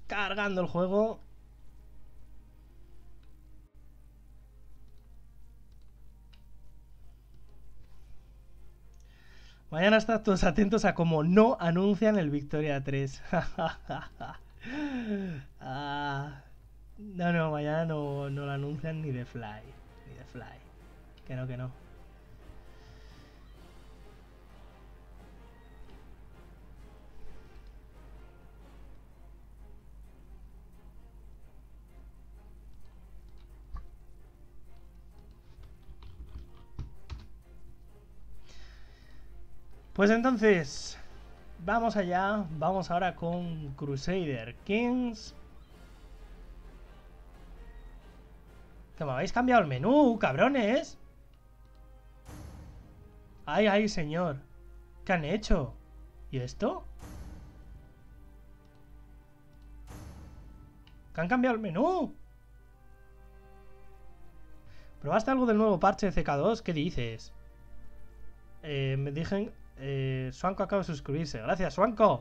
Cargando el juego. Mañana estad todos atentos a cómo no anuncian el Victoria 3. No, mañana no lo anuncian ni de Fly. Ni de Fly. Que no, que no. Pues entonces, vamos allá. Vamos ahora con Crusader Kings. Que me habéis cambiado el menú, cabrones. Ay, señor. ¿Qué han hecho? ¿Y esto? ¿Que han cambiado el menú? ¿Probaste algo del nuevo parche de CK2? ¿Qué dices? Me dijeron... Swanko acaba de suscribirse. Gracias, Swanko.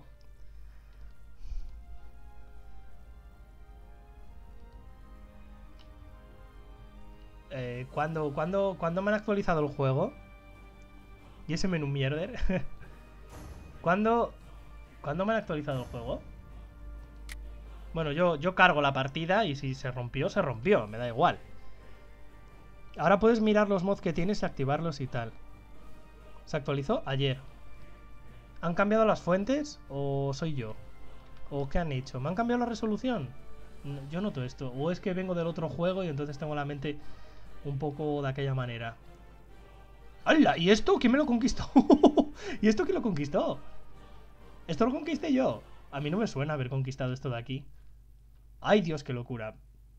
¿Cuándo me han actualizado el juego? ¿Y ese menú mierder? ¿Cuándo me han actualizado el juego? Bueno, yo cargo la partida y si se rompió, se rompió. Me da igual. Ahora puedes mirar los mods que tienes y activarlos y tal. ¿Se actualizó? Ayer. ¿Han cambiado las fuentes? ¿O soy yo? ¿O qué han hecho? ¿Me han cambiado la resolución? Yo noto esto. ¿O es que vengo del otro juego y entonces tengo la mente un poco de aquella manera? ¡Hala! ¿Y esto? ¿Quién me lo conquistó? ¿Y esto quién lo conquistó? ¿Esto lo conquisté yo? A mí no me suena haber conquistado esto de aquí. ¡Ay, Dios, qué locura!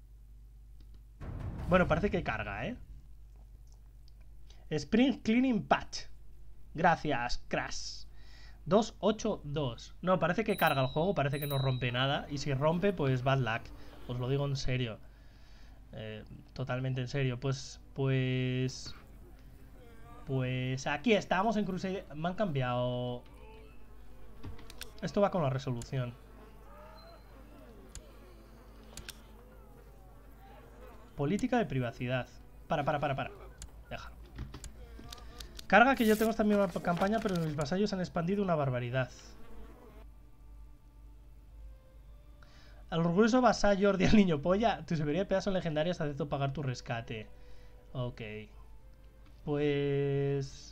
Bueno, parece que carga, ¿eh? Spring Cleaning Patch. Gracias, Crash. 282. No, parece que carga el juego, parece que no rompe nada. Y si rompe, pues bad luck. Os lo digo en serio. Totalmente en serio. Pues aquí estamos en Crusader. Me han cambiado. Esto va con la resolución. Política de privacidad. Para. Déjalo. Carga que yo tengo esta misma campaña, pero mis vasallos han expandido una barbaridad. Al orgulloso vasallo Jordi al niño polla, tu severidad de pedazos legendarias acepto pagar tu rescate. Ok. Pues...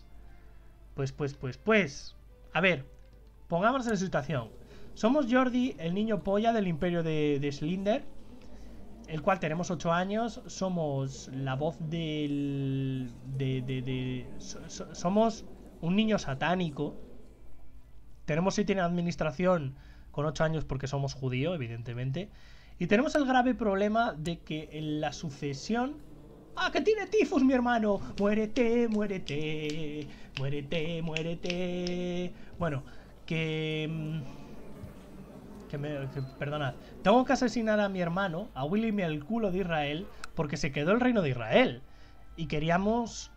A ver, pongámonos en situación. Somos Jordi, el niño polla del imperio de Slinder, el cual tenemos 8 años. Somos la voz del... somos un niño satánico. Tenemos 7 en administración con 8 años porque somos judío, evidentemente. Y tenemos el grave problema de que en la sucesión... ¡Ah, que tiene tifus, mi hermano! ¡Muérete, muérete! ¡Muérete, muérete! Bueno, perdonad. Tengo que asesinar a mi hermano, a William el culo de Israel, porque se quedó el reino de Israel. Y queríamos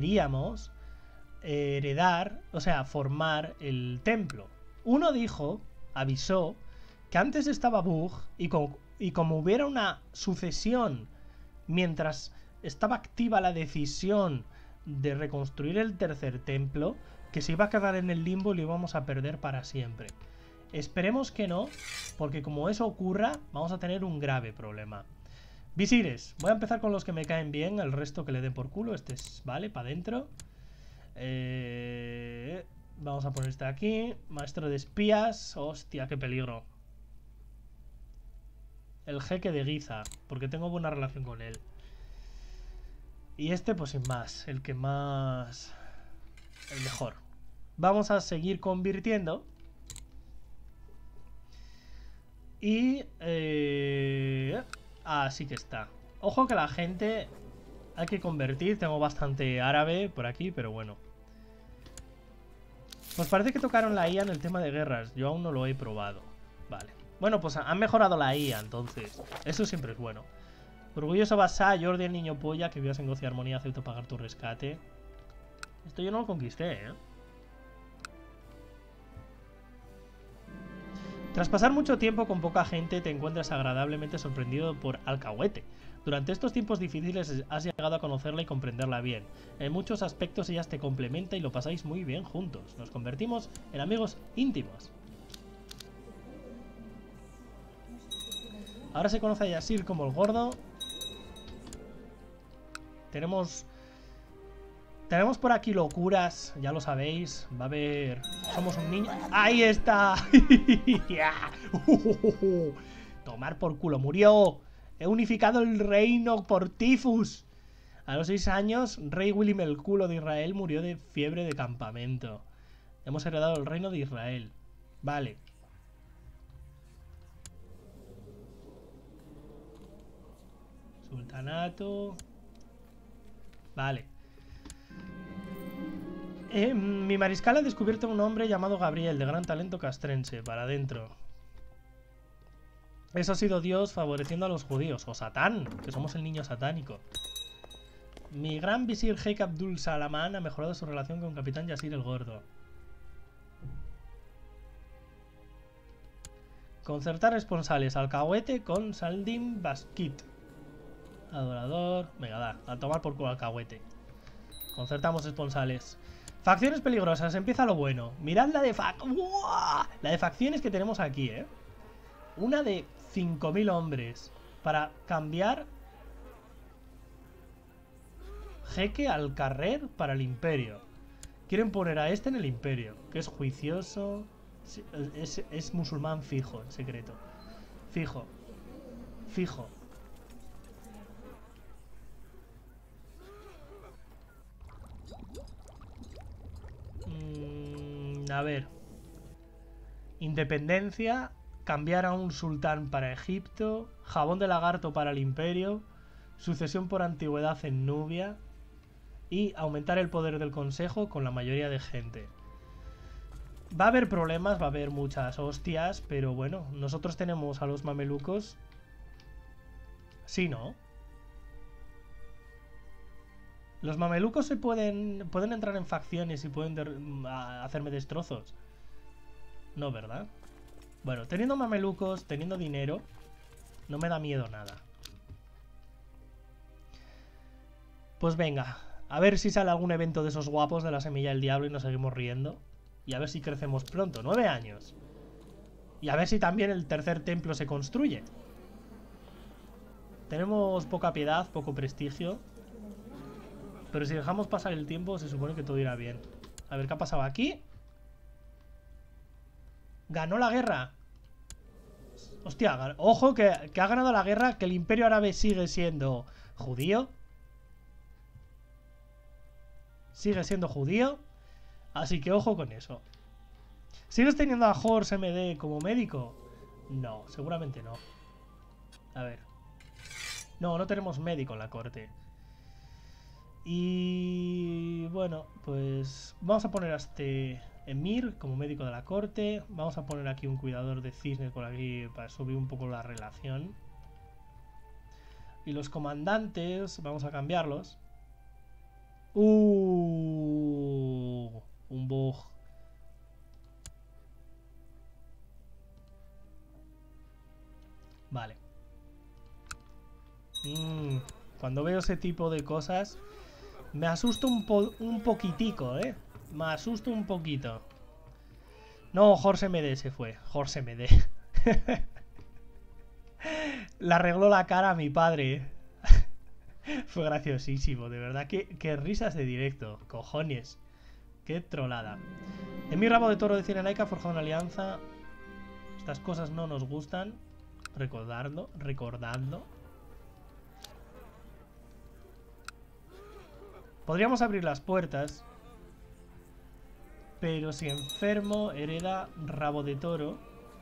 heredar, o sea, formar el templo. Uno avisó, que antes estaba Bug y como hubiera una sucesión mientras estaba activa la decisión de reconstruir el tercer templo, que se iba a quedar en el limbo y lo íbamos a perder para siempre. Esperemos que no, porque como eso ocurra, vamos a tener un grave problema. Visires, voy a empezar con los que me caen bien, el resto que le den por culo. Este es, vale, para adentro. Vamos a poner este aquí. Maestro de espías. Hostia, qué peligro. El jeque de Giza, porque tengo buena relación con él. Y este, pues sin más, el que más... el mejor. Vamos a seguir convirtiendo. Y... así que está. Ojo que la gente... hay que convertir. Tengo bastante árabe por aquí, pero bueno. Pues parece que tocaron la IA en el tema de guerras. Yo aún no lo he probado. Vale. Bueno, pues han mejorado la IA, entonces. Eso siempre es bueno. Orgulloso Basá, Jordi el niño polla, que vivas en gozo y armonía, acepto pagar tu rescate. Esto yo no lo conquisté, ¿eh? Tras pasar mucho tiempo con poca gente, te encuentras agradablemente sorprendido por Alcahuete. Durante estos tiempos difíciles has llegado a conocerla y comprenderla bien. En muchos aspectos ella te complementa y lo pasáis muy bien juntos. Nos convertimos en amigos íntimos. Ahora se conoce a Yasir como el Gordo. Tenemos por aquí locuras, ya lo sabéis. Va a haber... Somos un niño... ¡Ahí está! Tomar por culo, murió. He unificado el reino por tifus. A los 6 años, rey William el Culo de Israel murió de fiebre de campamento. Hemos heredado el reino de Israel. Vale. Sultanato. Vale. Mi mariscal ha descubierto un hombre llamado Gabriel, de gran talento castrense. Para adentro. Eso ha sido Dios favoreciendo a los judíos. O Satán, que somos el niño satánico. Mi gran visir Sheikh Abdul Salaman ha mejorado su relación con Capitán Yasir el Gordo. Concertar responsables. Alcahuete con Saldim Baskit. Adorador. Venga, da. A tomar por culo Alcahuete. Concertamos responsables. Facciones peligrosas. Empieza lo bueno. Mirad la de la de facciones que tenemos aquí, ¿eh? Una de 5000 hombres. Para cambiar jeque al carrer para el imperio. Quieren poner a este en el imperio. Que es juicioso. Es musulmán fijo, en secreto. Fijo. Fijo. A ver. Independencia. Cambiar a un sultán para Egipto. Jabón de lagarto para el imperio. Sucesión por antigüedad en Nubia. Y aumentar el poder del consejo con la mayoría de gente. Va a haber problemas, va a haber muchas hostias. Pero bueno, nosotros tenemos a los mamelucos. Sí, ¿no? Los mamelucos se pueden entrar en facciones y pueden hacerme destrozos. No, ¿verdad? Bueno, teniendo mamelucos, teniendo dinero, no me da miedo nada. Pues venga, a ver si sale algún evento de esos guapos de la semilla del diablo y nos seguimos riendo. Y a ver si crecemos pronto, 9 años. Y a ver si también el tercer templo se construye. Tenemos poca piedad, poco prestigio. Pero si dejamos pasar el tiempo, se supone que todo irá bien. A ver, ¿qué ha pasado aquí? Ganó la guerra. Hostia, ojo que ha ganado la guerra, que el imperio árabe sigue siendo judío. Sigue siendo judío. Así que ojo con eso. ¿Sigues teniendo a Horse MD como médico? No, seguramente no. A ver. No, no tenemos médico en la corte. Y bueno, pues vamos a poner a este Emir como médico de la corte. Vamos a poner aquí un cuidador de cisnes por aquí para subir un poco la relación. Y los comandantes, vamos a cambiarlos. Un bug. Vale. Cuando veo ese tipo de cosas me asusto un poquitico, ¿eh? Me asusto un poquito. No, Horse MD se fue. Horse MD. Le arregló la cara a mi padre. Fue graciosísimo, de verdad. Qué risas de directo. Cojones. Qué trolada. En mi rabo de toro de Cirenaica ha forjado una alianza. Estas cosas no nos gustan. Recordando. Podríamos abrir las puertas. Pero si enfermo, hereda rabo de toro.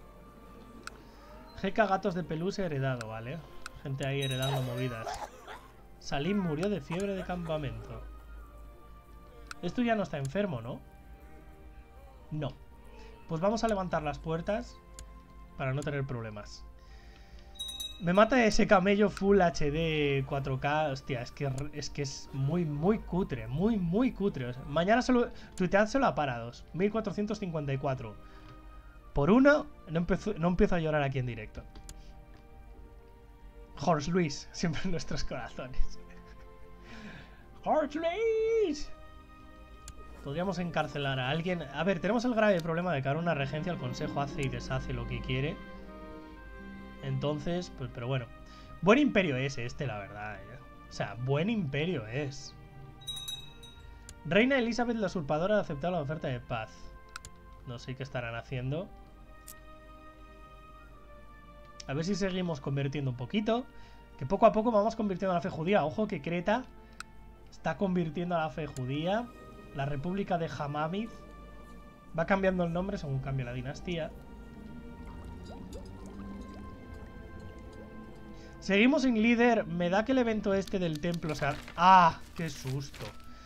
Jeca gatos de pelusa heredado, ¿vale? Gente ahí heredando movidas. Salim murió de fiebre de campamento. Esto ya no está enfermo, ¿no? No. Pues vamos a levantar las puertas para no tener problemas. Me mata ese camello Full HD 4K. Hostia, es que es muy cutre. Muy cutre. O sea, mañana solo tuiteádselo a parados. 1454. Por uno, no empiezo a llorar aquí en directo. Jorge Luis, siempre en nuestros corazones. ¡Jorge Luis! Podríamos encarcelar a alguien. A ver, tenemos el grave problema de que ahora una regencia, el consejo hace y deshace lo que quiere. Entonces, pues, pero bueno. Buen imperio es este, la verdad, ¿eh? O sea, buen imperio es. Reina Elizabeth la usurpadora ha aceptado la oferta de paz. No sé qué estarán haciendo. A ver si seguimos convirtiendo un poquito. Que poco a poco vamos convirtiendo a la fe judía. Ojo que Creta está convirtiendo a la fe judía. La República de Hamamid va cambiando el nombre según cambia la dinastía. Seguimos sin líder. Me da que el evento este del templo, o sea... ¡Ah! ¡Qué susto!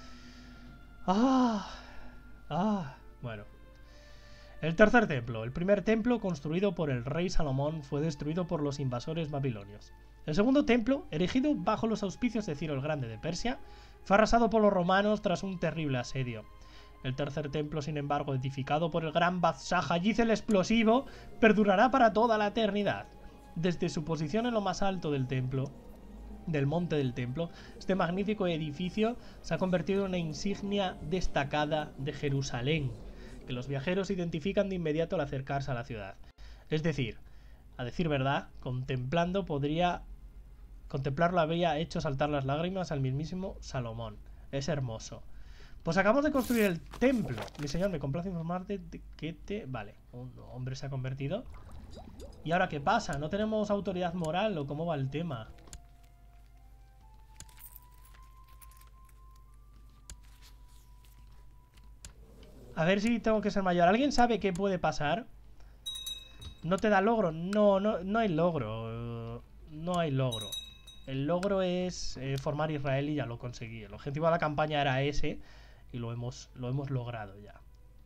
¡Ah! ¡Ah! Bueno. El tercer templo. El primer templo, construido por el rey Salomón, fue destruido por los invasores babilonios. El segundo templo, erigido bajo los auspicios de Ciro el Grande de Persia, fue arrasado por los romanos tras un terrible asedio. El tercer templo, sin embargo, edificado por el gran Bathshah Hayiz el Explosivo, perdurará para toda la eternidad. Desde su posición en lo más alto del templo, del monte del templo, este magnífico edificio se ha convertido en una insignia destacada de Jerusalén, que los viajeros identifican de inmediato al acercarse a la ciudad. Es decir, a decir verdad, contemplarlo habría hecho saltar las lágrimas al mismísimo Salomón. Es hermoso. Pues acabamos de construir el templo. Mi señor, me complace informarte de que te... Vale, un hombre se ha convertido. ¿Y ahora qué pasa? ¿No tenemos autoridad moral o cómo va el tema? A ver si tengo que ser mayor. ¿Alguien sabe qué puede pasar? ¿No te da logro? No hay logro. No hay logro. El logro es formar Israel y ya lo conseguí. El objetivo de la campaña era ese y lo hemos logrado ya.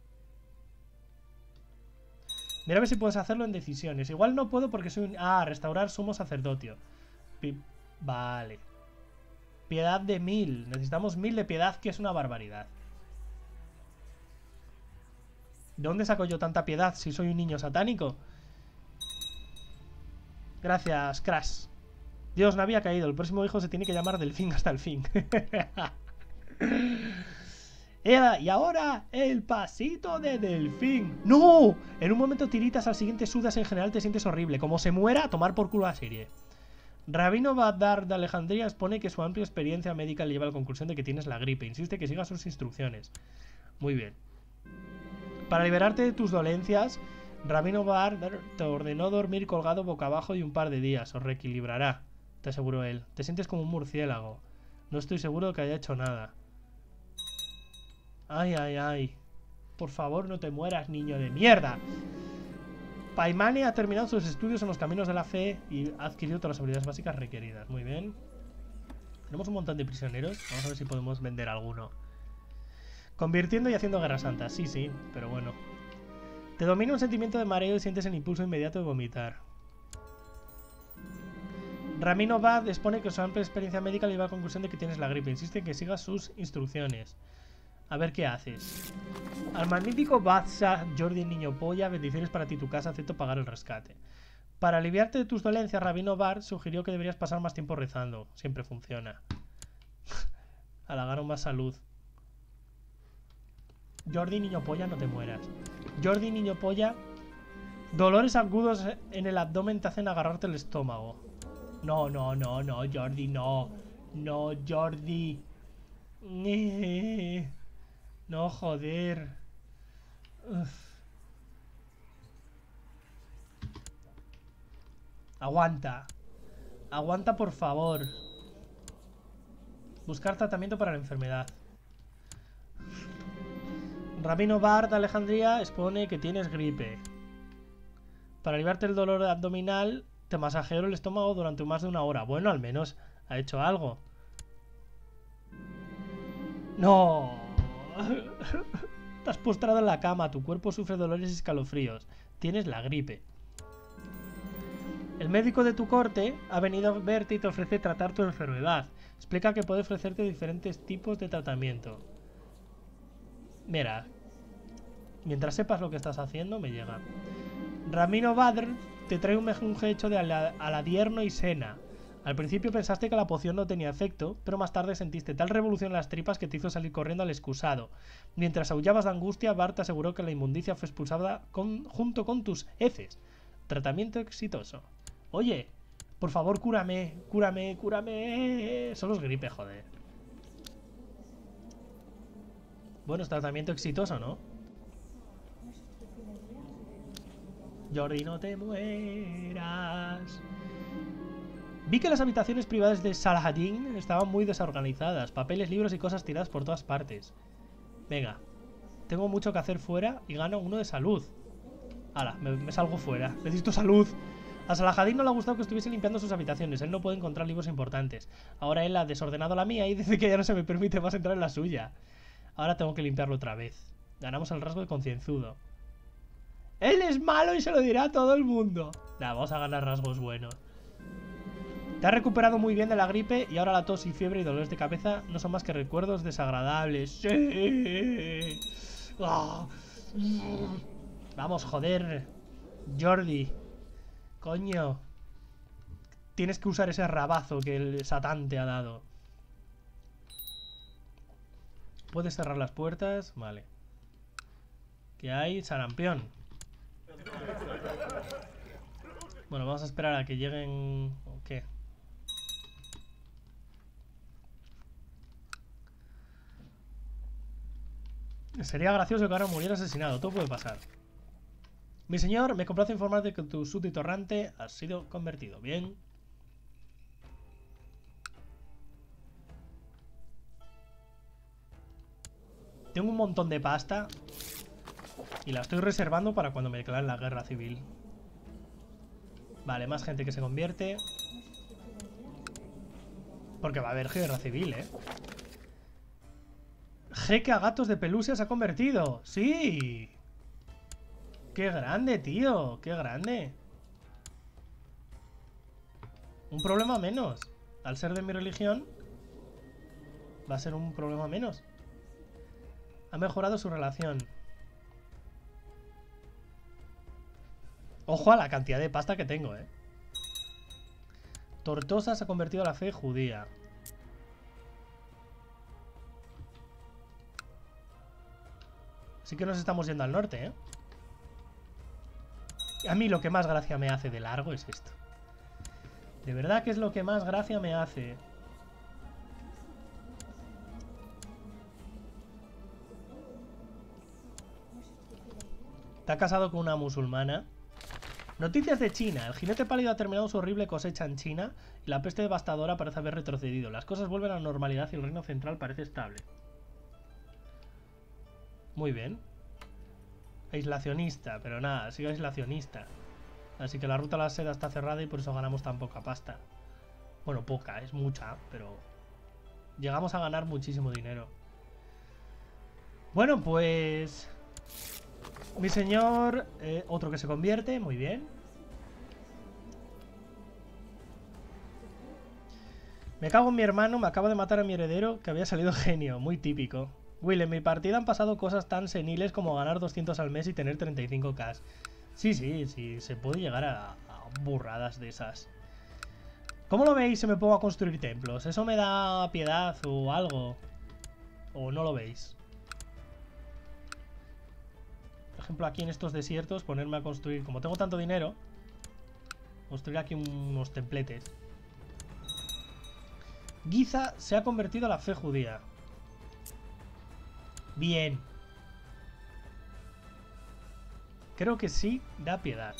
Mira a ver si puedes hacerlo en decisiones. Igual no puedo porque soy un... Ah, restaurar sumo sacerdocio. Vale. Piedad de 1000. Necesitamos 1000 de piedad, que es una barbaridad. ¿De dónde saco yo tanta piedad si soy un niño satánico? Gracias, Crash. Dios, no había caído. El próximo hijo se tiene que llamar Delfín hasta el fin. Y ahora el pasito de Delfín. ¡No! En un momento tiritas, al siguiente sudas, en general te sientes horrible. Como se muera, a tomar por culo la serie. Rabino Badar de Alejandría expone que su amplia experiencia médica le lleva a la conclusión de que tienes la gripe. Insiste que sigas sus instrucciones. Muy bien. Para liberarte de tus dolencias, Rabino Badar te ordenó dormir colgado boca abajo y un par de días. Os reequilibrará, te aseguró él. Te sientes como un murciélago. No estoy seguro de que haya hecho nada. Ay, ay, ay. Por favor, no te mueras, niño de mierda. Paimani ha terminado sus estudios en los caminos de la fe y ha adquirido todas las habilidades básicas requeridas. Muy bien. Tenemos un montón de prisioneros. Vamos a ver si podemos vender alguno. Convirtiendo y haciendo guerra santa. Sí, sí, pero bueno. Te domina un sentimiento de mareo y sientes el impulso inmediato de vomitar. Rabino Bad expone que su amplia experiencia médica le lleva a la conclusión de que tienes la gripe. Insiste en que sigas sus instrucciones. A ver qué haces. Al magnífico Bathshah Jordi Niño Polla, bendiciones para ti y tu casa, acepto pagar el rescate. Para aliviarte de tus dolencias, Rabino Bar sugirió que deberías pasar más tiempo rezando. Siempre funciona. Halagaron más salud. Jordi Niño Polla, no te mueras. Jordi Niño Polla, dolores agudos en el abdomen te hacen agarrarte el estómago. No, no, no, no, Jordi, no. No, Jordi. No, joder. Uf. Aguanta. Aguanta, por favor. Buscar tratamiento para la enfermedad. Rabino Bar de Alejandría expone que tienes gripe. Para aliviarte el dolor abdominal, te masajeo el estómago durante más de 1 hora. Bueno, al menos ha hecho algo. ¡No! Te has postrado en la cama, tu cuerpo sufre dolores y escalofríos. Tienes la gripe. El médico de tu corte ha venido a verte y te ofrece tratar tu enfermedad. Explica que puede ofrecerte diferentes tipos de tratamiento. Mira, mientras sepas lo que estás haciendo, me llega. Ramino Badr te trae un mejunje hecho de aladierno y sena. Al principio pensaste que la poción no tenía efecto, pero más tarde sentiste tal revolución en las tripas que te hizo salir corriendo al excusado. Mientras aullabas de angustia, Bart te aseguró que la inmundicia fue expulsada junto con tus heces. Tratamiento exitoso. Oye, por favor, cúrame, cúrame, cúrame. Solo es gripe, joder. Bueno, es tratamiento exitoso, ¿no? Jordi, no te mueras. Vi que las habitaciones privadas de Saladin estaban muy desorganizadas. Papeles, libros y cosas tiradas por todas partes. Venga. Tengo mucho que hacer fuera y gano 1 de salud. Hala, me salgo fuera. Necesito salud. A Saladin no le ha gustado que estuviese limpiando sus habitaciones. Él no puede encontrar libros importantes. Ahora él ha desordenado la mía y dice que ya no se me permite más entrar en la suya. Ahora tengo que limpiarlo otra vez. Ganamos el rasgo de concienzudo. Él es malo y se lo dirá a todo el mundo. Nah, vamos a ganar rasgos buenos. Te has recuperado muy bien de la gripe y ahora la tos y fiebre y dolores de cabeza no son más que recuerdos desagradables. ¡Sí! ¡Oh! Vamos, joder. Jordi. Coño. Tienes que usar ese rabazo que el Satán te ha dado. ¿Puedes cerrar las puertas? Vale. ¿Qué hay? Sarampión. Bueno, vamos a esperar a que lleguen... ¿O qué? Sería gracioso que ahora muriera asesinado. Todo puede pasar. Mi señor, me complace informar de que tu súbdito errante ha sido convertido. Bien. Tengo un montón de pasta y la estoy reservando para cuando me declaren la guerra civil. Vale, más gente que se convierte. Porque va a haber guerra civil, ¿eh? Jeque a gatos de Pelusia se ha convertido. ¡Sí! ¡Qué grande, tío! ¡Qué grande! Un problema menos. Al ser de mi religión, va a ser un problema menos. Ha mejorado su relación. Ojo a la cantidad de pasta que tengo, ¿eh? Tortosa se ha convertido a la fe judía. Así que nos estamos yendo al norte, ¿eh? A mí lo que más gracia me hace de largo es esto. De verdad que es lo que más gracia me hace. Está casado con una musulmana. Noticias de China. El jinete pálido ha terminado su horrible cosecha en China y la peste devastadora parece haber retrocedido. Las cosas vuelven a la normalidad y el reino central parece estable. Muy bien. Aislacionista, pero nada, sigo aislacionista. Así que la ruta a la seda está cerrada y por eso ganamos tan poca pasta. Bueno, poca, es mucha, pero llegamos a ganar muchísimo dinero. Bueno, pues... Mi señor... otro que se convierte, muy bien. Me cago en mi hermano, me acabo de matar a mi heredero, que había salido genio, muy típico. Will, en mi partida han pasado cosas tan seniles como ganar 200 al mes y tener 35k. Sí, se puede llegar a burradas de esas. ¿Cómo lo veis si me pongo a construir templos? ¿Eso me da piedad o algo? ¿O no lo veis? Por ejemplo, aquí en estos desiertos, ponerme a construir... Como tengo tanto dinero, construir aquí unos templetes. Giza se ha convertido a la fe judía. Bien. Creo que sí, da piedad.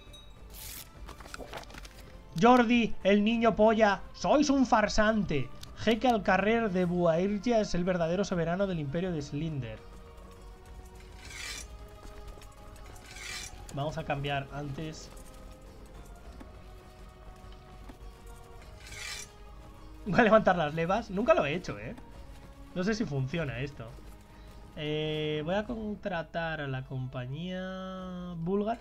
Jordi, el niño polla, sois un farsante. Jeque al carrer de Buairgia es el verdadero soberano del imperio de Slinder. Vamos a cambiar antes. Voy a levantar las levas. Nunca lo he hecho, ¿eh? No sé si funciona esto. Voy a contratar a la compañía búlgar.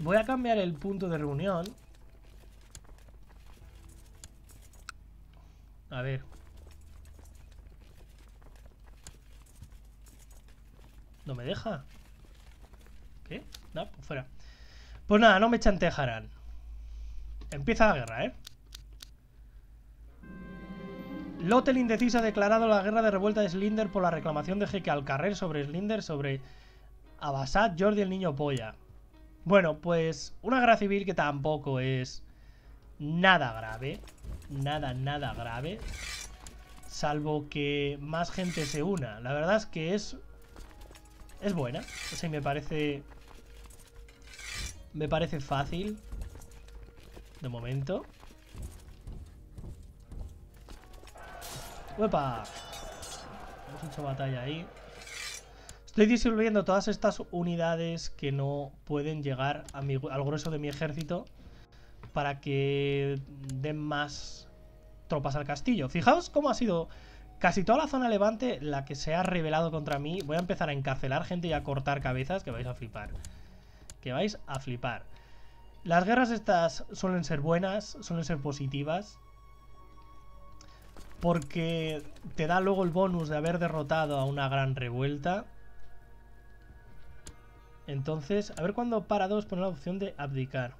Voy a cambiar el punto de reunión. A ver. ¿No me deja? ¿Qué? No, pues fuera. Pues nada, no me chantejarán. Empieza la guerra, ¿eh? Lothel indeciso ha declarado la guerra de revuelta de Slinder por la reclamación de Jeque Alcarrer sobre Slinder sobre Abasad, Jordi el niño polla. Bueno, pues una guerra civil que tampoco es nada grave. Nada grave. Salvo que más gente se una. La verdad es que es buena. O sea, me parece fácil. De momento. ¡Uepa! Hemos hecho batalla ahí. Estoy disolviendo todas estas unidades que no pueden llegar a al grueso de mi ejército para que den más tropas al castillo. Fijaos cómo ha sido casi toda la zona levante la que se ha rebelado contra mí. Voy a empezar a encarcelar gente y a cortar cabezas, que vais a flipar. Que vais a flipar. Las guerras estas suelen ser buenas, suelen ser positivas, porque te da luego el bonus de haber derrotado a una gran revuelta. Entonces, a ver cuándo para 2 pone la opción de abdicar.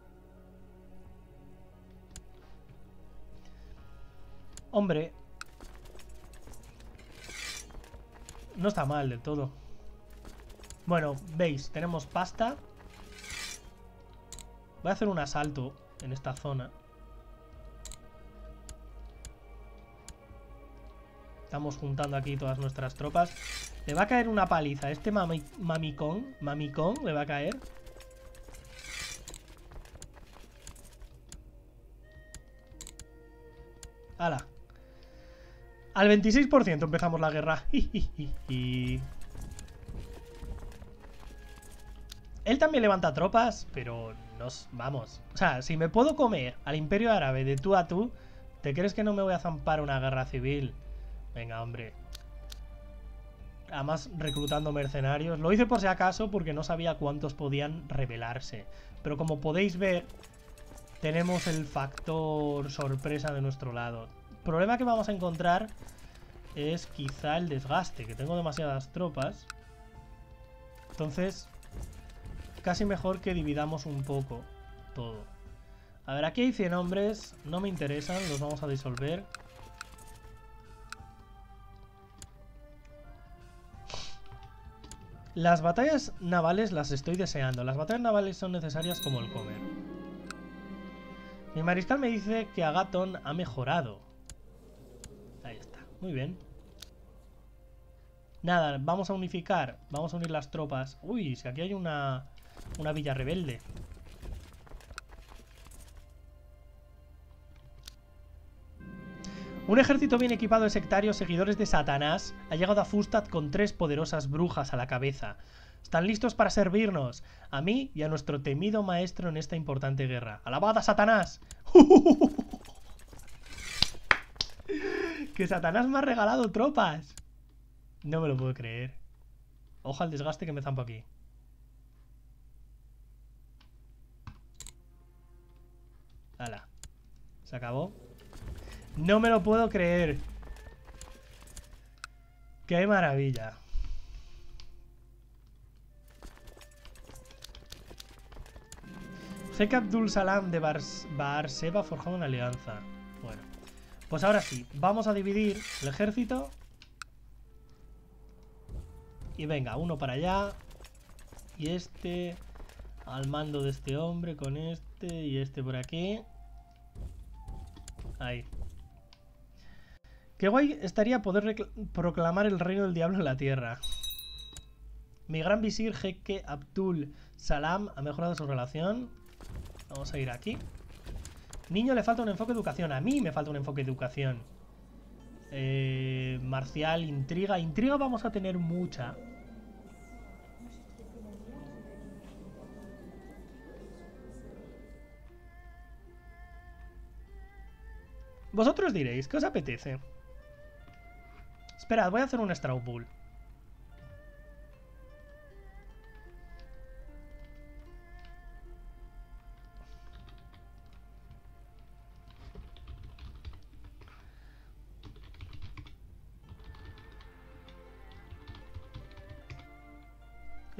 Hombre, no está mal del todo. Bueno, veis, tenemos pasta. Voy a hacer un asalto en esta zona. Estamos juntando aquí todas nuestras tropas. Le va a caer una paliza. Este mamicón le va a caer. ¡Hala! Al 26% empezamos la guerra. Él también levanta tropas, pero nos vamos. O sea, si me puedo comer al Imperio Árabe de tú a tú, ¿te crees que no me voy a zampar una guerra civil? Venga, hombre. Además, reclutando mercenarios. Lo hice por si acaso porque no sabía cuántos podían rebelarse. Pero como podéis ver, tenemos el factor sorpresa de nuestro lado. El problema que vamos a encontrar es quizá el desgaste, que tengo demasiadas tropas. Entonces, casi mejor que dividamos un poco todo. A ver, aquí hay 100 hombres. No me interesan, los vamos a disolver. Las batallas navales las estoy deseando. Las batallas navales son necesarias como el comer. Mi mariscal me dice que Agathon ha mejorado. Ahí está, muy bien. Nada, vamos a unificar. Vamos a unir las tropas. Uy, si aquí hay una villa rebelde. Un ejército bien equipado de sectarios seguidores de Satanás ha llegado a Fustad con 3 poderosas brujas a la cabeza. Están listos para servirnos, a mí y a nuestro temido maestro en esta importante guerra. ¡Alabad a Satanás! ¡Que Satanás me ha regalado tropas! No me lo puedo creer. Ojo al desgaste que me zampo aquí. ¡Hala! Se acabó. No me lo puedo creer. ¡Qué maravilla! Sheikh Abdul Salam de Baar Seba ha forjado una alianza. Bueno, pues ahora sí, vamos a dividir el ejército. Y venga, uno para allá. Y este al mando de este hombre con este y este por aquí. Ahí. Qué guay estaría poder proclamar el reino del diablo en la tierra. Mi gran visir Jeque Abdul Salam ha mejorado su relación. Vamos a ir aquí. Niño le falta un enfoque de educación. A mí me falta un enfoque de educación. Marcial, intriga. Intriga vamos a tener mucha. Vosotros diréis, ¿qué os apetece? Esperad, voy a hacer un Straw Bull.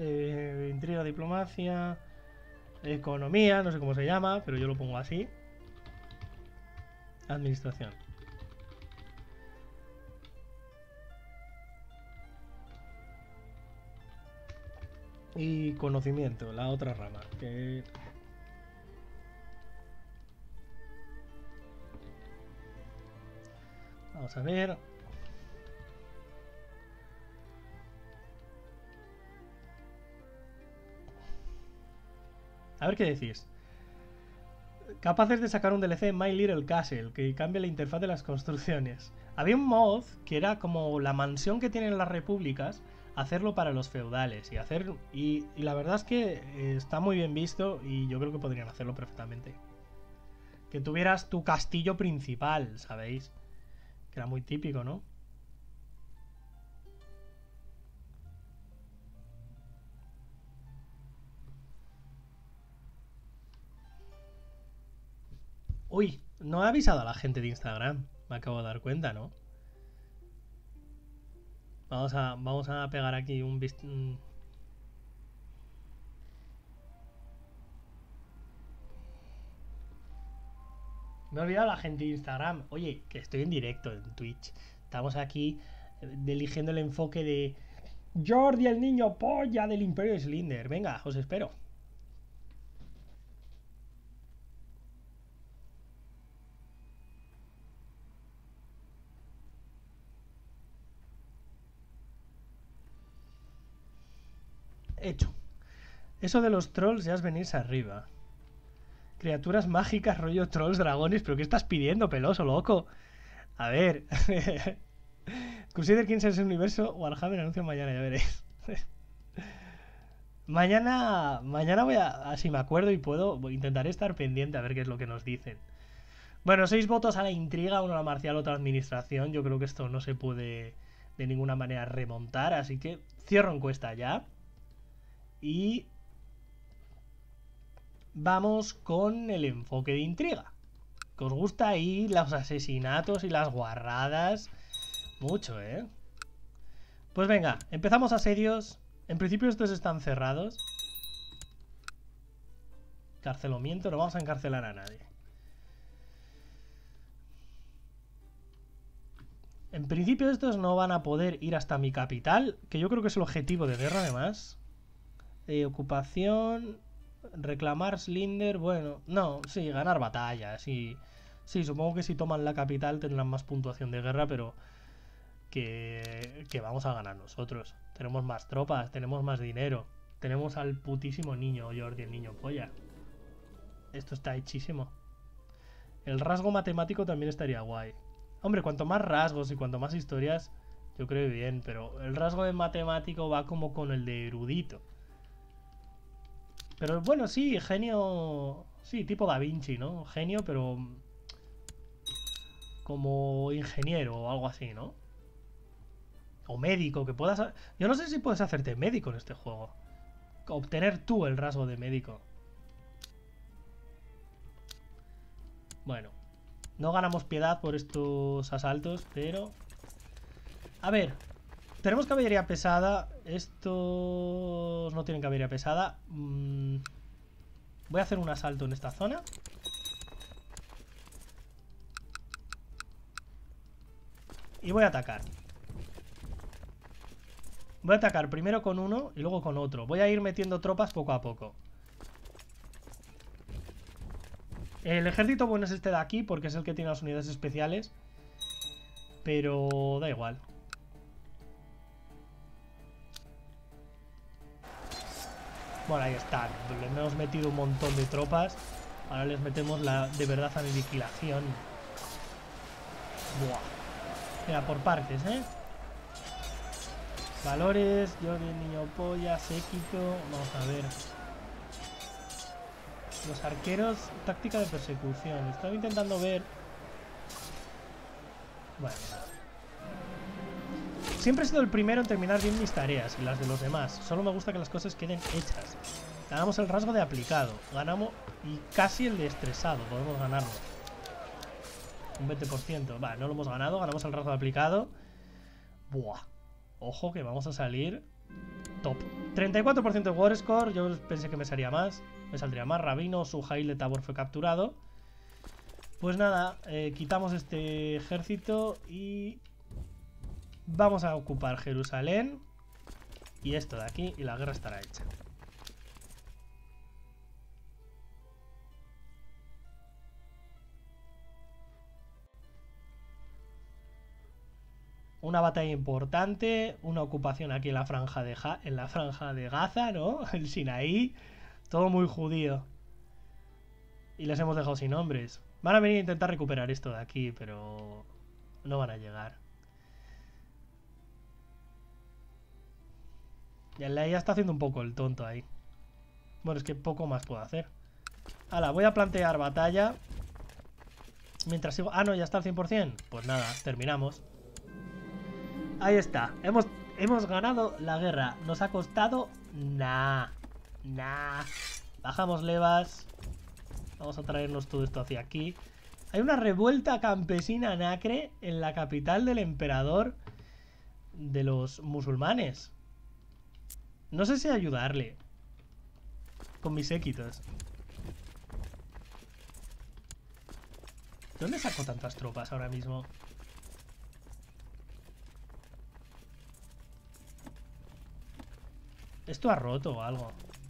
Intriga, diplomacia, economía, no sé cómo se llama, pero yo lo pongo así. Administración. Y conocimiento, la otra rama, que... Vamos a ver. A ver qué decís. Capaces de sacar un DLC en My Little Castle que cambie la interfaz de las construcciones. Había un mod que era como la mansión que tienen las repúblicas, hacerlo para los feudales y la verdad es que está muy bien visto y yo creo que podrían hacerlo perfectamente. Que tuvieras tu castillo principal, ¿sabéis? Que era muy típico, ¿no? Uy, no he avisado a la gente de Instagram. Me acabo de dar cuenta, ¿no? Vamos a pegar aquí un visto. Me he olvidado la gente de Instagram. Oye, que estoy en directo en Twitch. Estamos aquí eligiendo el enfoque de Jordi, el niño polla del Imperio Slinder. Venga, os espero. Hecho. Eso de los trolls ya es venirse arriba. Criaturas mágicas, rollo trolls, dragones. ¿Pero qué estás pidiendo, peloso, loco? A ver. Crusader Kings es el universo. Warhammer anuncia mañana, ya veréis. Mañana voy a... Si me acuerdo y puedo, intentaré estar pendiente a ver qué es lo que nos dicen. Bueno, 6 votos a la intriga, uno a la marcial, otro a la administración. Yo creo que esto no se puede de ninguna manera remontar, así que cierro encuesta ya. Y vamos con el enfoque de intriga. Que os gusta ahí los asesinatos y las guarradas. Mucho, ¿eh? Pues venga, empezamos asedios. En principio estos están cerrados. Carcelamiento, no vamos a encarcelar a nadie. En principio estos no van a poder ir hasta mi capital, que yo creo que es el objetivo de guerra además. Ocupación, reclamar Slinder, bueno, no, sí, ganar batallas, sí, supongo que si toman la capital tendrán más puntuación de guerra, pero que vamos a ganar nosotros. Tenemos más tropas, tenemos más dinero, tenemos al putísimo niño Jordi, el niño polla. Esto está hechísimo. El rasgo matemático también estaría guay. Hombre, cuanto más rasgos y cuanto más historias, yo creo bien, pero el rasgo de matemático va como con el de erudito. Pero bueno, sí, genio... Sí, tipo Da Vinci, ¿no? Genio, pero... como ingeniero o algo así, ¿no? O médico, que puedas... Yo no sé si puedes hacerte médico en este juego. Obtener tú el rasgo de médico. Bueno. No ganamos piedad por estos asaltos, pero... A ver. Tenemos caballería pesada. Estos no tienen caballería pesada. Voy a hacer un asalto en esta zona. Y voy a atacar. Voy a atacar primero con uno y luego con otro. Voy a ir metiendo tropas poco a poco. El ejército bueno es este de aquí porque es el que tiene las unidades especiales. Pero da igual. Bueno, ahí están. Le hemos metido un montón de tropas. Ahora les metemos la de verdad aniquilación. Buah. Mira, por partes, ¿eh? Valores, Jordi, niño polla, séquito. Vamos a ver. Los arqueros, táctica de persecución. Estaba intentando ver. Bueno. Siempre he sido el primero en terminar bien mis tareas y las de los demás. Solo me gusta que las cosas queden hechas. Ganamos el rasgo de aplicado. Ganamos y casi el de estresado. Podemos ganarlo. Un 20%. Vale, no lo hemos ganado. Ganamos el rasgo de aplicado. Buah. Ojo que vamos a salir top. 34% de War Score. Yo pensé que me saldría más. Me saldría más. Rabino, Suhail de Tabor fue capturado. Pues nada, quitamos este ejército y vamos a ocupar Jerusalén y esto de aquí y la guerra estará hecha. Una batalla importante, una ocupación aquí en la franja de Gaza, ¿no? El Sinaí, todo muy judío. Y les hemos dejado sin hombres. Van a venir a intentar recuperar esto de aquí, pero no van a llegar. Y el ya está haciendo un poco el tonto ahí. Bueno, es que poco más puedo hacer. Hala, voy a plantear batalla. Mientras sigo... Ah, no, ya está al 100%. Pues nada, terminamos. Ahí está. Hemos ganado la guerra. Nos ha costado... Nah. Bajamos levas. Vamos a traernos todo esto hacia aquí. Hay una revuelta campesina en Acre, en la capital del emperador de los musulmanes. No sé si ayudarle con mis séquitos. ¿De dónde saco tantas tropas ahora mismo? ¿Esto ha roto o algo?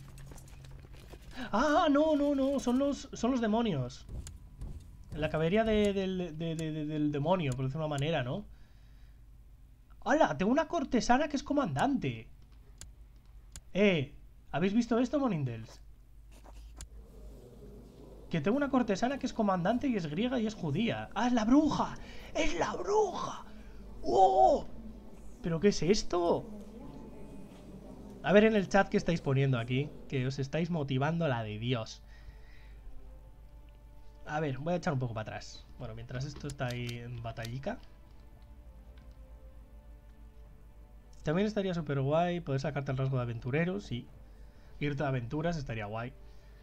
¡Ah, no! Son los demonios. La caballería del demonio, por decirlo de una manera, ¿no? ¡Hala! Tengo una cortesana que es comandante. ¿Habéis visto esto, Monindels? Que tengo una cortesana que es comandante y es griega y es judía. ¡Ah, es la bruja! ¡Es la bruja! ¡Oh! ¿Pero qué es esto? A ver en el chat qué estáis poniendo aquí, que os estáis motivando la de Dios. A ver, voy a echar un poco para atrás. Bueno, mientras esto está ahí en batallica. También estaría súper guay poder sacarte el rasgo de aventurero, sí. Irte de aventuras estaría guay.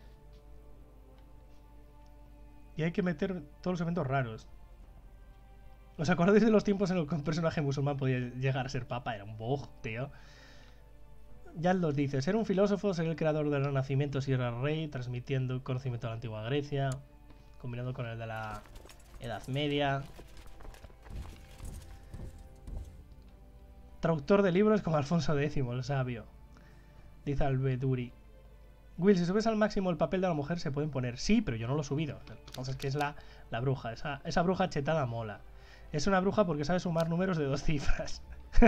Y hay que meter todos los eventos raros. ¿Os acordáis de los tiempos en los que un personaje musulmán podía llegar a ser papa? Era un bug, tío. Ya los dice, ser un filósofo, ser el creador del Renacimiento si era rey, transmitiendo conocimiento de la antigua Grecia, combinando con el de la Edad Media. Traductor de libros como Alfonso X, el sabio. Dice Albeduri. Will, si subes al máximo el papel de la mujer se pueden poner. Sí, pero yo no lo he subido. Entonces, ¿qué es la bruja? Esa bruja chetada mola. Es una bruja porque sabe sumar números de 2 cifras.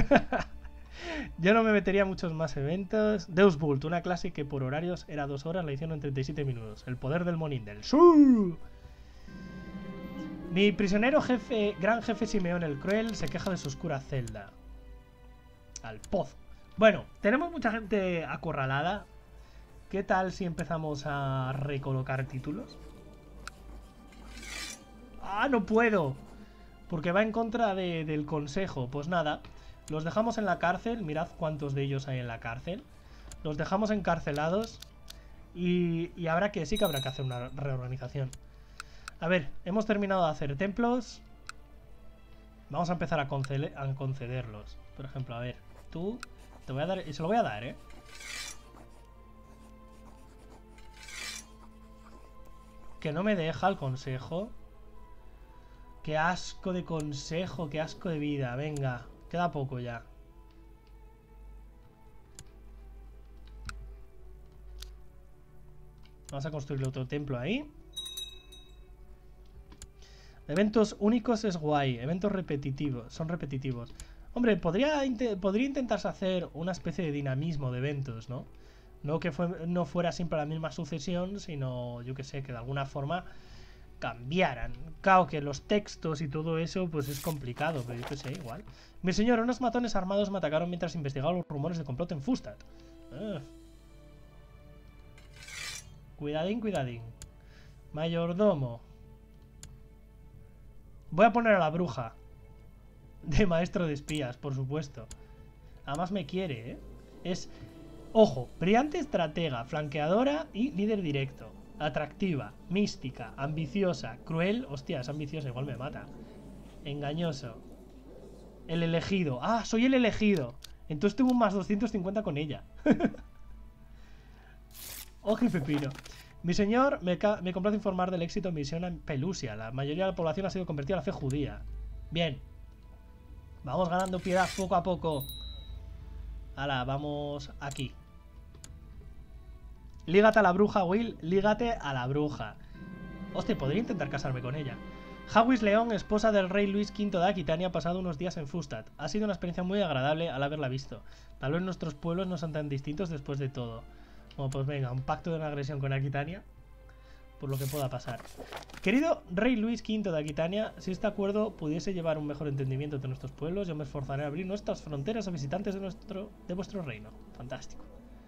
Yo no me metería a muchos más eventos. Deus Vult, una clase que por horarios era 2 horas, la hicieron en 37 minutos. El poder del Monindel. ¡Sí! Mi prisionero jefe, gran jefe Simeón el Cruel, se queja de su oscura celda. Al pozo. Bueno, tenemos mucha gente acorralada. ¿Qué tal si empezamos a recolocar títulos? ¡Ah, no puedo! Porque va en contra del consejo. Pues nada, los dejamos en la cárcel. Mirad cuántos de ellos hay en la cárcel. Los dejamos encarcelados. Y habrá que, sí que habrá que hacer una reorganización. A ver, hemos terminado de hacer templos. Vamos a empezar a concederlos. Por ejemplo, a ver, tú te voy a dar, y se lo voy a dar, que no me deja el consejo. Qué asco de consejo, qué asco de vida. Venga, queda poco ya. Vamos a construir otro templo ahí. Eventos únicos es guay. Eventos repetitivos, son repetitivos. Hombre, podría intentarse hacer una especie de dinamismo de eventos, ¿no? No que no fuera siempre la misma sucesión, sino, yo que sé, que de alguna forma cambiaran. Claro que los textos y todo eso, pues es complicado, pero yo que sé, igual. Mi señor, unos matones armados me atacaron mientras investigaba los rumores de complot en Fustat. Cuidadín, cuidadín. Mayordomo. Voy a poner a la bruja de maestro de espías, por supuesto. Además me quiere, Es... Ojo, brillante estratega, flanqueadora y líder directo. Atractiva, mística, ambiciosa, cruel. Hostia, es ambiciosa, igual me mata. Engañoso. El elegido. Ah, soy el elegido. Entonces tengo un más 250 con ella. Oh, qué pepino. Mi señor, me complace informar del éxito de misión en Pelusia. La mayoría de la población ha sido convertida a la fe judía. Bien. Vamos ganando piedad poco a poco. Hala, vamos aquí. Lígate a la bruja, Will. Lígate a la bruja. Hostia, podría intentar casarme con ella. Hawis León, esposa del rey Luis V de Aquitania, ha pasado unos días en Fustad. Ha sido una experiencia muy agradable al haberla visto. Tal vez nuestros pueblos no son tan distintos después de todo. Bueno, pues venga, un pacto de una agresión con Aquitania. Por lo que pueda pasar. Querido rey Luis V de Aquitania, si este acuerdo pudiese llevar un mejor entendimiento entre nuestros pueblos, yo me esforzaré a abrir nuestras fronteras a visitantes de vuestro reino. Fantástico.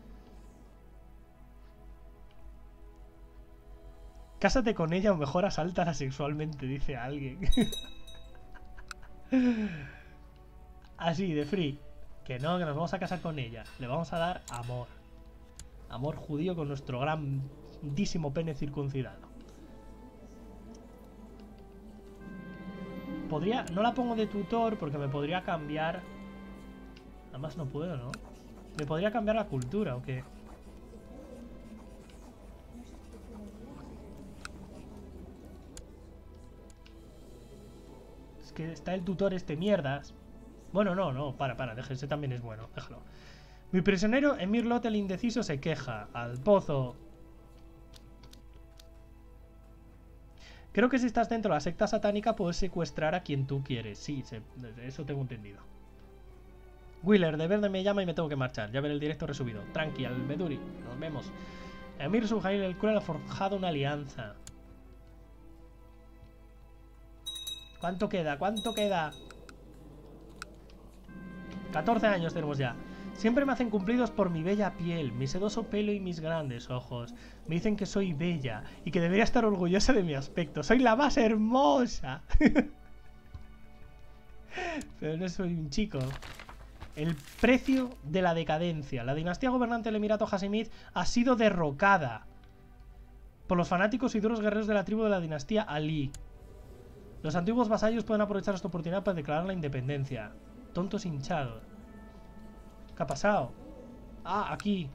Cásate con ella o mejor asáltala sexualmente, dice alguien. Así, de free. Que no, que nos vamos a casar con ella. Le vamos a dar amor. Amor judío con nuestro grandísimo pene circuncidado. Podría... No la pongo de tutor porque me podría cambiar... Además no puedo, ¿no? Me podría cambiar la cultura, ¿o qué? Que está el tutor este mierdas. Bueno, no, para, déjese, también es bueno, déjalo. Mi prisionero Emir Lot el indeciso se queja. Al pozo. Creo que si estás dentro de la secta satánica puedes secuestrar a quien tú quieres. Sí, eso tengo entendido. Wheeler, de verde me llama y me tengo que marchar. Ya veré el directo resubido. Tranqui, al Meduri. Nos vemos. Emir Suhail el cruel ha forjado una alianza. ¿Cuánto queda? ¿Cuánto queda? 14 años tenemos ya. Siempre me hacen cumplidos por mi bella piel, mi sedoso pelo y mis grandes ojos. Me dicen que soy bella y que debería estar orgullosa de mi aspecto. ¡Soy la más hermosa! Pero no soy un chico. El precio de la decadencia. La dinastía gobernante del Emirato Hashemid ha sido derrocada por los fanáticos y duros guerreros de la tribu de la dinastía Ali. Los antiguos vasallos pueden aprovechar esta oportunidad para declarar la independencia. Tontos hinchados. ¿Qué ha pasado? Ah, aquí.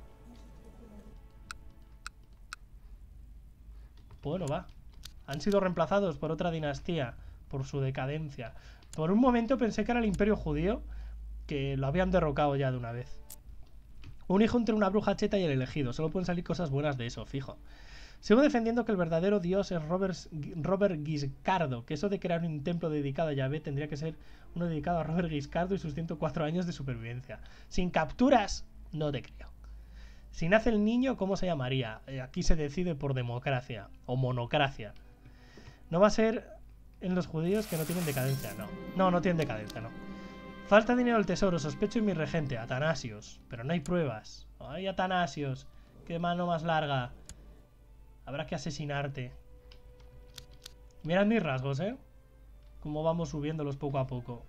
Bueno, va. Han sido reemplazados por otra dinastía. Por su decadencia. Por un momento pensé que era el imperio judío. Que lo habían derrocado ya de una vez. Un hijo entre una bruja cheta y el elegido. Solo pueden salir cosas buenas de eso, fijo. Sigo defendiendo que el verdadero dios es Robert Guiscardo, que eso de crear un templo dedicado a Yahvé tendría que ser uno dedicado a Robert Guiscardo y sus 104 años de supervivencia. Sin capturas, no te creo. Si nace el niño, ¿cómo se llamaría? Aquí se decide por democracia o monocracia. No va a ser en los judíos que no tienen decadencia, no. No tienen decadencia, no. Falta dinero al tesoro, sospecho en mi regente, Atanasios. Pero no hay pruebas. Ay, Atanasios, qué mano más larga. Habrá que asesinarte. Mirad mis rasgos, ¿eh? Cómo vamos subiéndolos poco a poco.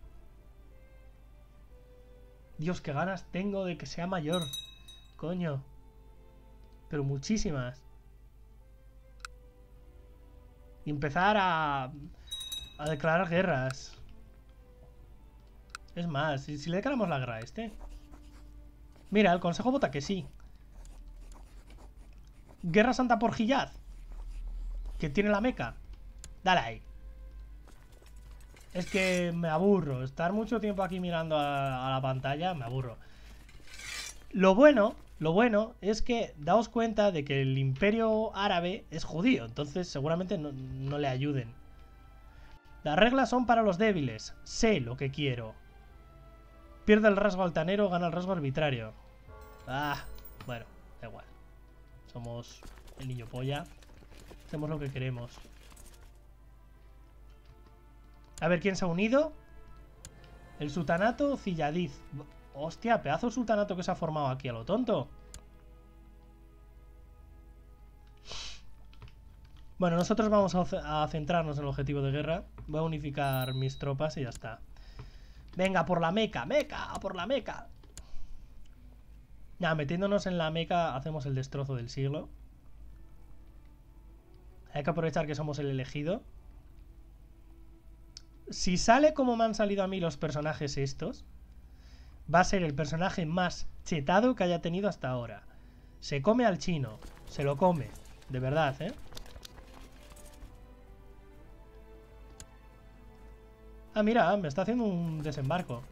Dios, qué ganas tengo de que sea mayor. Coño. Pero muchísimas. Y empezar a declarar guerras. Es más, si le declaramos la guerra a este. Mira, el consejo vota que sí. Guerra Santa por Giyad, que tiene la Meca. Dale ahí. Es que me aburro. Estar mucho tiempo aquí mirando a la pantalla, me aburro. Lo bueno es que daos cuenta de que el imperio árabe es judío. Entonces seguramente no le ayuden. Las reglas son para los débiles. Sé lo que quiero. Pierde el rasgo altanero, gana el rasgo arbitrario. Ah, bueno, da igual. Somos el niño polla. Hacemos lo que queremos. A ver, ¿quién se ha unido? El sultanato Cilladiz. Hostia, pedazo de sultanato que se ha formado aquí a lo tonto. Bueno, nosotros vamos a centrarnos en el objetivo de guerra. Voy a unificar mis tropas y ya está. Venga, por la Meca, Meca, por la Meca. Ya, metiéndonos en la Meca hacemos el destrozo del siglo. Hay que aprovechar que somos el elegido. Si sale como me han salido a mí los personajes estos, va a ser el personaje más chetado que haya tenido hasta ahora. Se come al chino, Se lo come. De verdad, ¿eh? Ah, mira, me está haciendo un desembarco.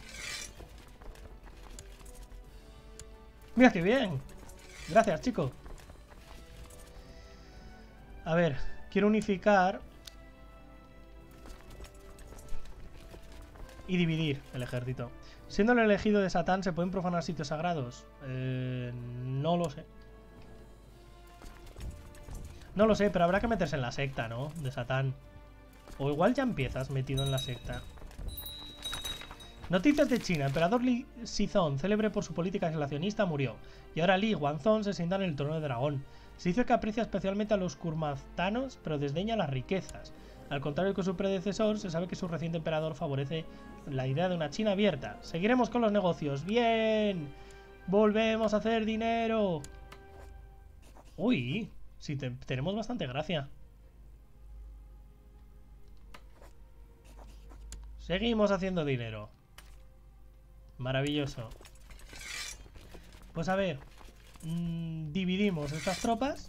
Mira qué bien. Gracias, chico. A ver, quiero unificar y dividir el ejército. Siendo el elegido de Satán, ¿se pueden profanar sitios sagrados? No lo sé. No lo sé, pero habrá que meterse en la secta, ¿no? De Satán. O igual ya empiezas metido en la secta. Noticias de China. Emperador Li Xizong, célebre por su política aislacionista, murió. Y ahora Li Guangzong se sienta en el trono de dragón. Se dice que aprecia especialmente a los kurmaztanos, pero desdeña las riquezas. Al contrario que su predecesor, se sabe que su reciente emperador favorece la idea de una China abierta. Seguiremos con los negocios. ¡Bien! ¡Volvemos a hacer dinero! Uy, sí, tenemos bastante gracia. Seguimos haciendo dinero. Maravilloso. Pues a ver, dividimos estas tropas.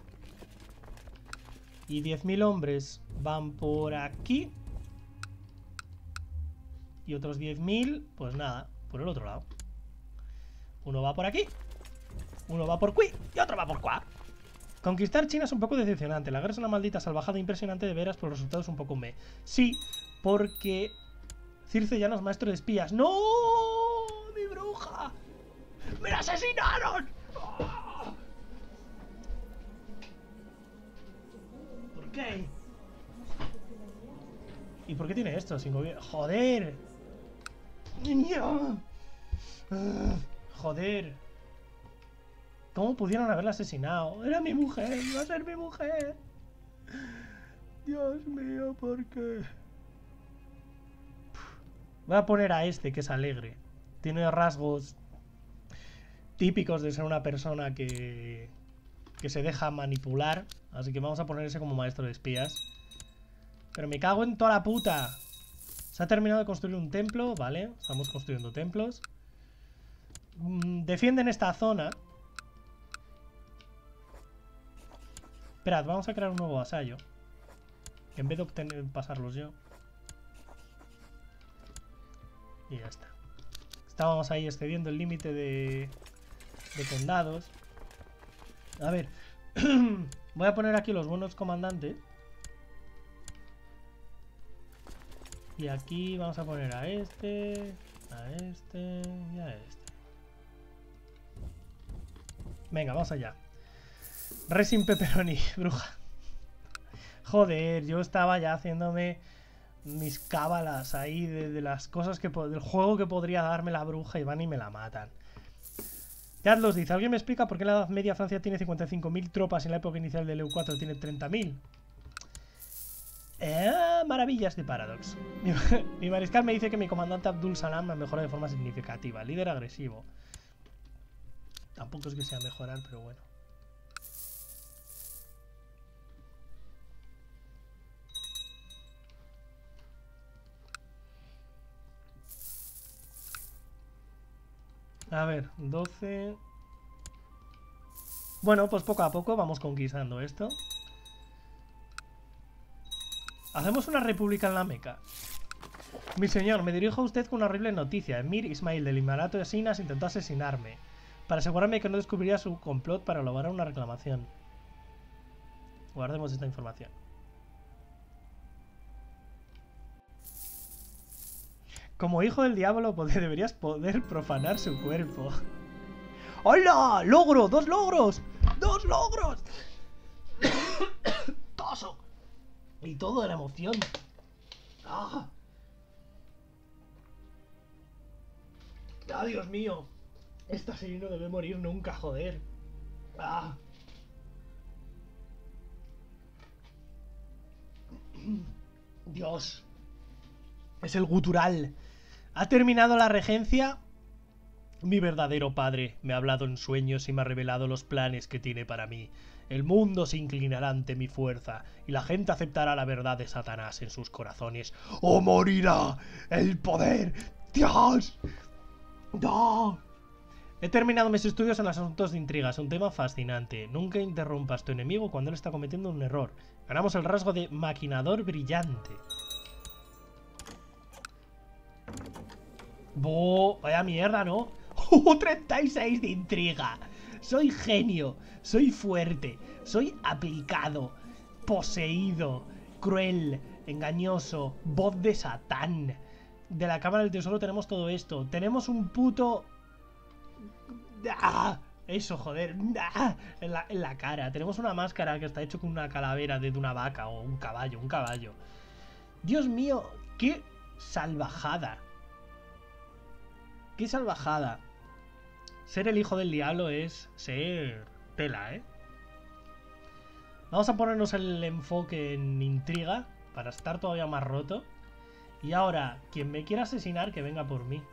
Y 10.000 hombres van por aquí. Y otros 10.000, pues nada, por el otro lado. Uno va por aquí, uno va por qui y otro va por qua. Conquistar China es un poco decepcionante. La guerra es una maldita salvajada impresionante de veras, pero los resultados un poco me. Sí, porque Circe ya no es maestro de espías. ¡No! ¡Mi bruja! ¡Me la asesinaron! ¿Por qué? ¿Y por qué tiene esto sin gobierno? ¡Joder! ¡Joder! ¿Cómo pudieron haberla asesinado? Era mi mujer, iba a ser mi mujer. Dios mío, ¿por qué? Voy a poner a este, que es alegre. Tiene rasgos típicos de ser una persona que se deja manipular. Así que vamos a poner ese como maestro de espías. Pero me cago en toda la puta. Se ha terminado de construir un templo, vale. Estamos construyendo templos. Defienden esta zona. Esperad, vamos a crear un nuevo vasallo. En vez de pasarlos yo. Y ya está. Estábamos ahí excediendo el límite de condados. A ver. Voy a poner aquí los buenos comandantes. Y aquí vamos a poner a este y a este. Venga, vamos allá. Resin Pepperoni, bruja. Joder, yo estaba ya haciéndome mis cábalas ahí de las cosas del juego que podría darme la bruja y van y me la matan. Ya los dice, ¿alguien me explica por qué en la Edad Media Francia tiene 55.000 tropas y en la época inicial del EU4 tiene 30.000? Maravillas de Paradox. Mi mariscal me dice que mi comandante Abdul Salam me mejora de forma significativa. Líder agresivo. Tampoco es que sea mejorar, pero bueno. A ver, 12. Bueno, pues poco a poco vamos conquistando esto. Hacemos una república en la Meca. Mi señor, me dirijo a usted con una horrible noticia. Emir Ismail del Emirato de Sinas intentó asesinarme, para asegurarme que no descubriría su complot para lograr una reclamación. Guardemos esta información. Como hijo del diablo deberías poder profanar su cuerpo. ¡Hola! ¡Logro! ¡2 logros! ¡2 logros! ¡Toso! Y todo de la emoción. ¡Ah! ¡Ah, Dios mío! Esta serie no debe morir nunca, joder. ¡Ah! Dios. Es el gutural. ¿Ha terminado la regencia? Mi verdadero padre me ha hablado en sueños y me ha revelado los planes que tiene para mí. El mundo se inclinará ante mi fuerza y la gente aceptará la verdad de Satanás en sus corazones. ¡O morirá el poder! ¡Dios! ¡No! He terminado mis estudios en los asuntos de intrigas, un tema fascinante. Nunca interrumpas a tu enemigo cuando él está cometiendo un error. Ganamos el rasgo de maquinador brillante. ¡Boh! Vaya mierda, ¿no? 36 de intriga. Soy genio, soy fuerte, soy aplicado, poseído, cruel, engañoso, voz de Satán. De la Cámara del Tesoro tenemos todo esto. Tenemos un puto... ¡Ah! Eso, joder. ¡Ah! En la cara. Tenemos una máscara que está hecho con una calavera de una vaca o un caballo, Dios mío, qué salvajada. Qué salvajada. Ser el hijo del diablo es ser tela, ¿eh? Vamos a ponernos el enfoque en intriga para estar todavía más roto. Y ahora, quien me quiera asesinar, que venga por mí.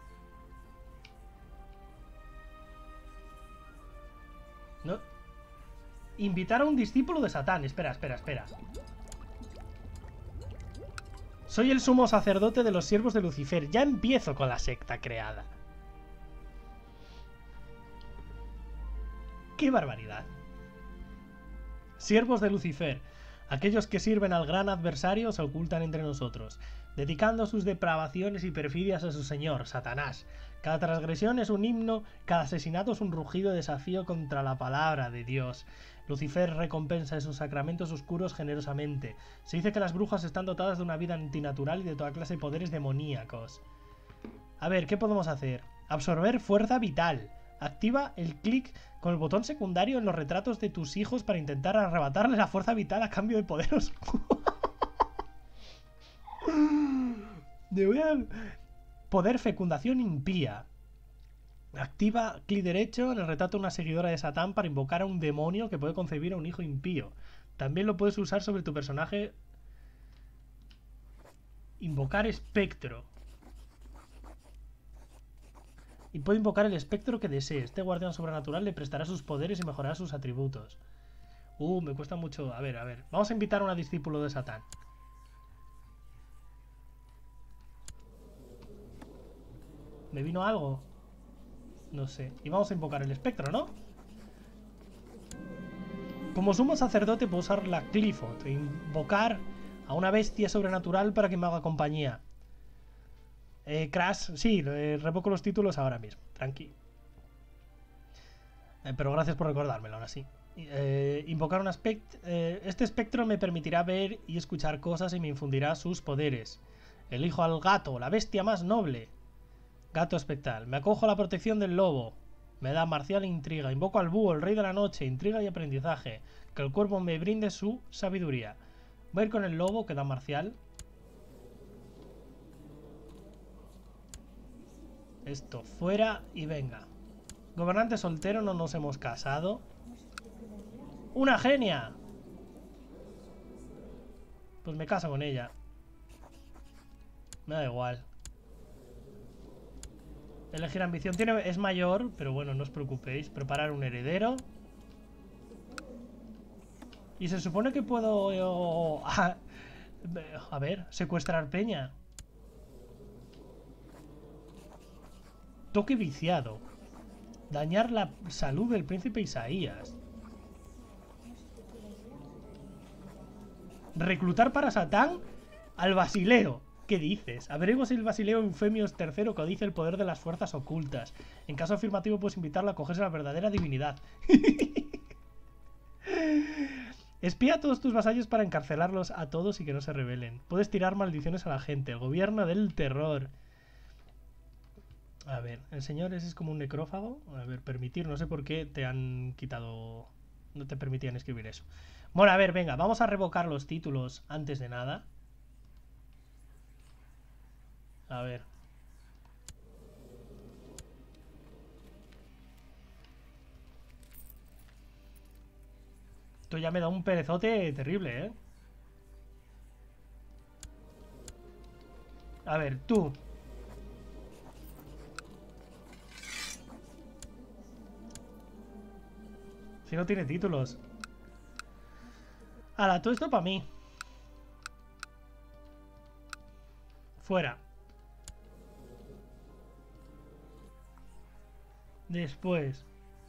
No. Invitar a un discípulo de Satán. Espera. Soy el sumo sacerdote de los siervos de Lucifer. Ya empiezo con la secta creada. ¡Qué barbaridad! Siervos de Lucifer. Aquellos que sirven al gran adversario se ocultan entre nosotros, dedicando sus depravaciones y perfidias a su señor, Satanás. Cada transgresión es un himno, cada asesinato es un rugido de desafío contra la palabra de Dios. Lucifer recompensa esos sacramentos oscuros generosamente. Se dice que las brujas están dotadas de una vida antinatural y de toda clase de poderes demoníacos. A ver, ¿qué podemos hacer? Absorber fuerza vital. Activa el clic con el botón secundario en los retratos de tus hijos para intentar arrebatarles la fuerza vital a cambio de poder oscuro. Poder fecundación impía. Activa clic derecho en el retrato de una seguidora de Satán para invocar a un demonio que puede concebir a un hijo impío. También lo puedes usar sobre tu personaje. Invocar espectro. Y puede invocar el espectro que desee. Este guardián sobrenatural le prestará sus poderes y mejorará sus atributos. Me cuesta mucho. A ver. Vamos a invitar a una discípulo de Satán. ¿Me vino algo? No sé. Y vamos a invocar el espectro, ¿no? Como sumo sacerdote puedo usar la Clifford e invocar a una bestia sobrenatural para que me haga compañía. Crash, sí, revoco los títulos ahora mismo, tranqui. Pero gracias por recordármelo, ahora sí. Invocar un aspecto. Este espectro me permitirá ver y escuchar cosas y me infundirá sus poderes. Elijo al gato, la bestia más noble. Gato espectral. Me acojo a la protección del lobo. Me da marcial e intriga. Invoco al búho, el rey de la noche, intriga y aprendizaje. Que el cuervo me brinde su sabiduría. Voy a ir con el lobo, que da marcial. Esto fuera y venga. Gobernante soltero, no nos hemos casado. ¡Una genia! Pues me caso con ella. Me da igual. Elegir ambición. Es mayor, pero bueno, no os preocupéis. Preparar un heredero. Y se supone que puedo... a ver, secuestrar peña. Toque viciado. Dañar la salud del príncipe Isaías. Reclutar para Satán al Basileo. ¿Qué dices? Averigua si el Basileo Eufemios III codicia el poder de las fuerzas ocultas. En caso afirmativo puedes invitarlo a acogerse a la verdadera divinidad. Espía a todos tus vasallos para encarcelarlos a todos y que no se rebelen. Puedes tirar maldiciones a la gente. El gobierno del terror. A ver, el señor ese es como un necrófago. A ver, permitir, no sé por qué te han quitado... No te permitían escribir eso. Bueno, a ver, venga, vamos a revocar los títulos antes de nada. A ver. Esto ya me da un perezote terrible, ¿eh? A ver, tú. Si no tiene títulos. Hala, todo esto para mí. Fuera. Después,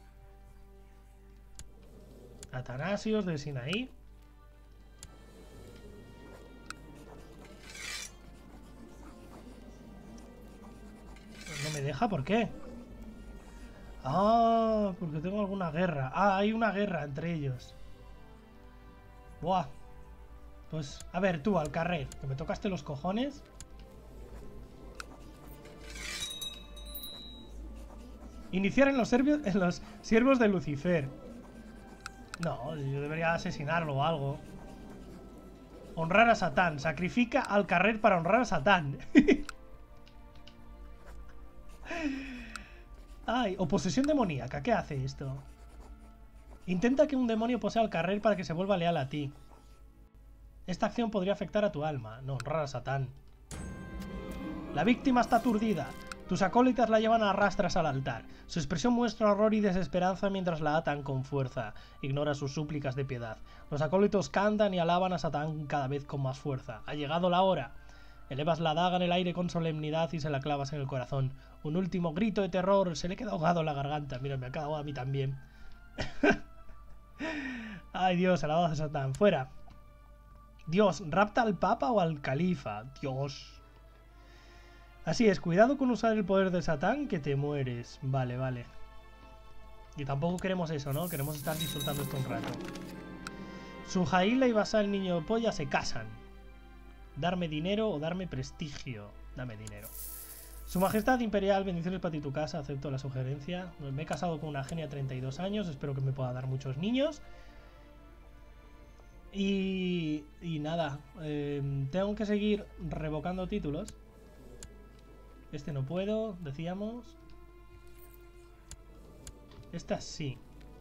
Atanasios de Sinaí. No me deja, ¿por qué? Ah, porque tengo alguna guerra. Ah, hay una guerra entre ellos. Buah. Pues, a ver, tú, al carrer, que me tocaste los cojones. Iniciar en los siervos de Lucifer. No, yo debería asesinarlo o algo. Honrar a Satán. Sacrifica al carrer para honrar a Satán. Ay, o posesión demoníaca. ¿Qué hace esto? Intenta que un demonio posea al carrer para que se vuelva leal a ti. Esta acción podría afectar a tu alma. No, honrar a Satán. La víctima está aturdida. Tus acólitas la llevan a rastras al altar. Su expresión muestra horror y desesperanza mientras la atan con fuerza. Ignora sus súplicas de piedad. Los acólitos cantan y alaban a Satán cada vez con más fuerza. Ha llegado la hora. Elevas la daga en el aire con solemnidad y se la clavas en el corazón. Un último grito de terror. Se le queda ahogado en la garganta. Mira, me ha quedado a mí también. Ay, Dios, alabado a Satán. Fuera. Dios, ¿rapta al papa o al califa? Dios. Así es, cuidado con usar el poder de Satán que te mueres. Vale, vale. Y tampoco queremos eso, ¿no? Queremos estar disfrutando esto un rato. Sujaila y Basal, el niño polla, se casan. Darme dinero o darme prestigio. Dame dinero. Su majestad imperial, bendiciones para ti y tu casa. Acepto la sugerencia. Me he casado con una genia de 32 años. Espero que me pueda dar muchos niños. Y nada. Tengo que seguir revocando títulos. Este no puedo, decíamos. Esta sí.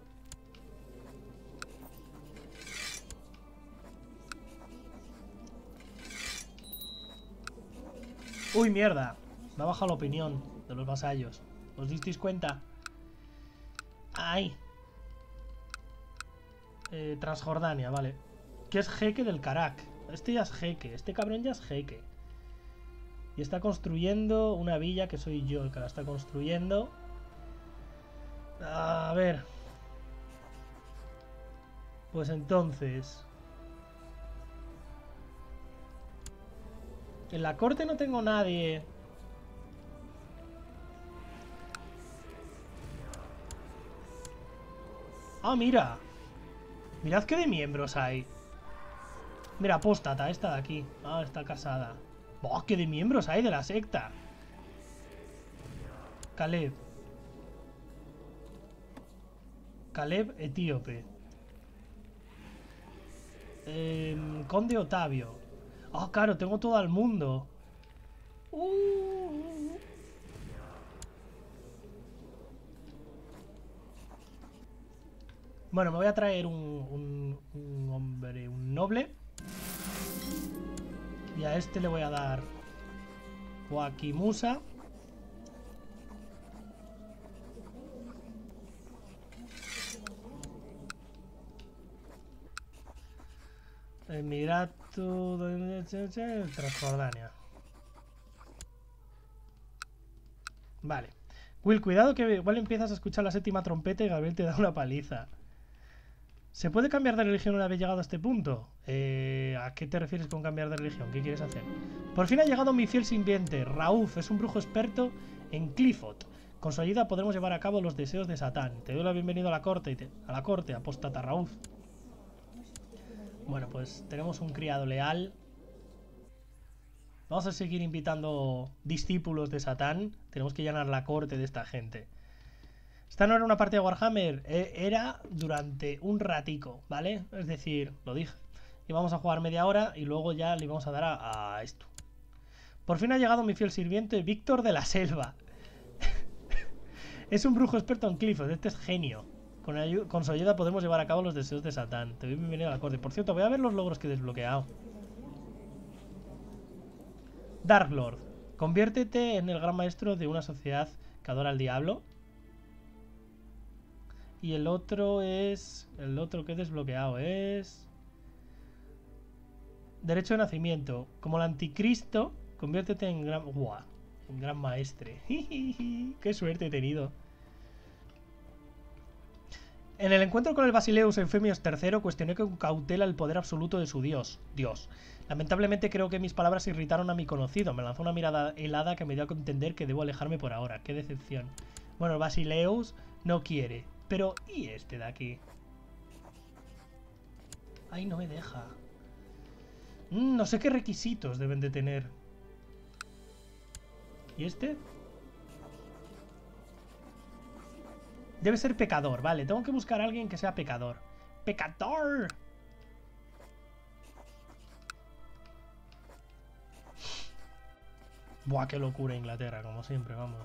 ¡Uy, mierda! Me ha bajado la opinión de los vasallos. ¿Os disteis cuenta? ¡Ay! Transjordania, vale. ¿Qué es jeque del Karak? Este ya es jeque. Este cabrón ya es jeque. Y está construyendo una villa que soy yo el que la está construyendo. A ver. Pues entonces... En la corte no tengo nadie. Ah, mira. Mirad qué de miembros hay. Mira, apóstata, esta de aquí. Ah, está casada. ¡Oh, qué de miembros hay de la secta! Caleb. Caleb etíope. Conde Otavio. Ah, claro, tengo todo el mundo. Bueno, me voy a traer un hombre, un noble. Y a este le voy a dar Joaquimusa. Emirato de Transjordania. Vale. Will, cuidado que igual empiezas a escuchar la séptima trompeta y Gabriel te da una paliza. ¿Se puede cambiar de religión una vez llegado a este punto? ¿A qué te refieres con cambiar de religión? ¿Qué quieres hacer? Por fin ha llegado mi fiel sirviente. Rauf es un brujo experto en Clifford. Con su ayuda podremos llevar a cabo los deseos de Satán. Te doy la bienvenida a la corte, apóstata Rauf. Bueno, pues tenemos un criado leal. Vamos a seguir invitando discípulos de Satán. Tenemos que llenar la corte de esta gente. Esta no era una partida de Warhammer, era durante un ratico, ¿vale? Es decir, lo dije. Íbamos a jugar media hora y luego ya le íbamos a dar a esto. Por fin ha llegado mi fiel sirviente, Víctor de la Selva. Es un brujo experto en Clifford, este es genio. Con su ayuda podemos llevar a cabo los deseos de Satán. Te doy bienvenido a la corte. Por cierto, voy a ver los logros que he desbloqueado. Dark Lord. Conviértete en el gran maestro de una sociedad que adora al diablo. Y el otro es... El otro que he desbloqueado es... Derecho de nacimiento. Como el anticristo, conviértete en gran... ¡Buah! En gran maestre. ¡Qué suerte he tenido! En el encuentro con el Basileus Eufemios III cuestioné con cautela el poder absoluto de su dios. Lamentablemente creo que mis palabras irritaron a mi conocido. Me lanzó una mirada helada que me dio a entender que debo alejarme por ahora. Qué decepción. Bueno, el Basileus no quiere. Pero, ¿y este de aquí? Ay, no me deja. No sé qué requisitos deben de tener. ¿Y este? Debe ser pecador, vale. Tengo que buscar a alguien que sea pecador. ¡Pecador! Buah, qué locura Inglaterra, como siempre, vamos.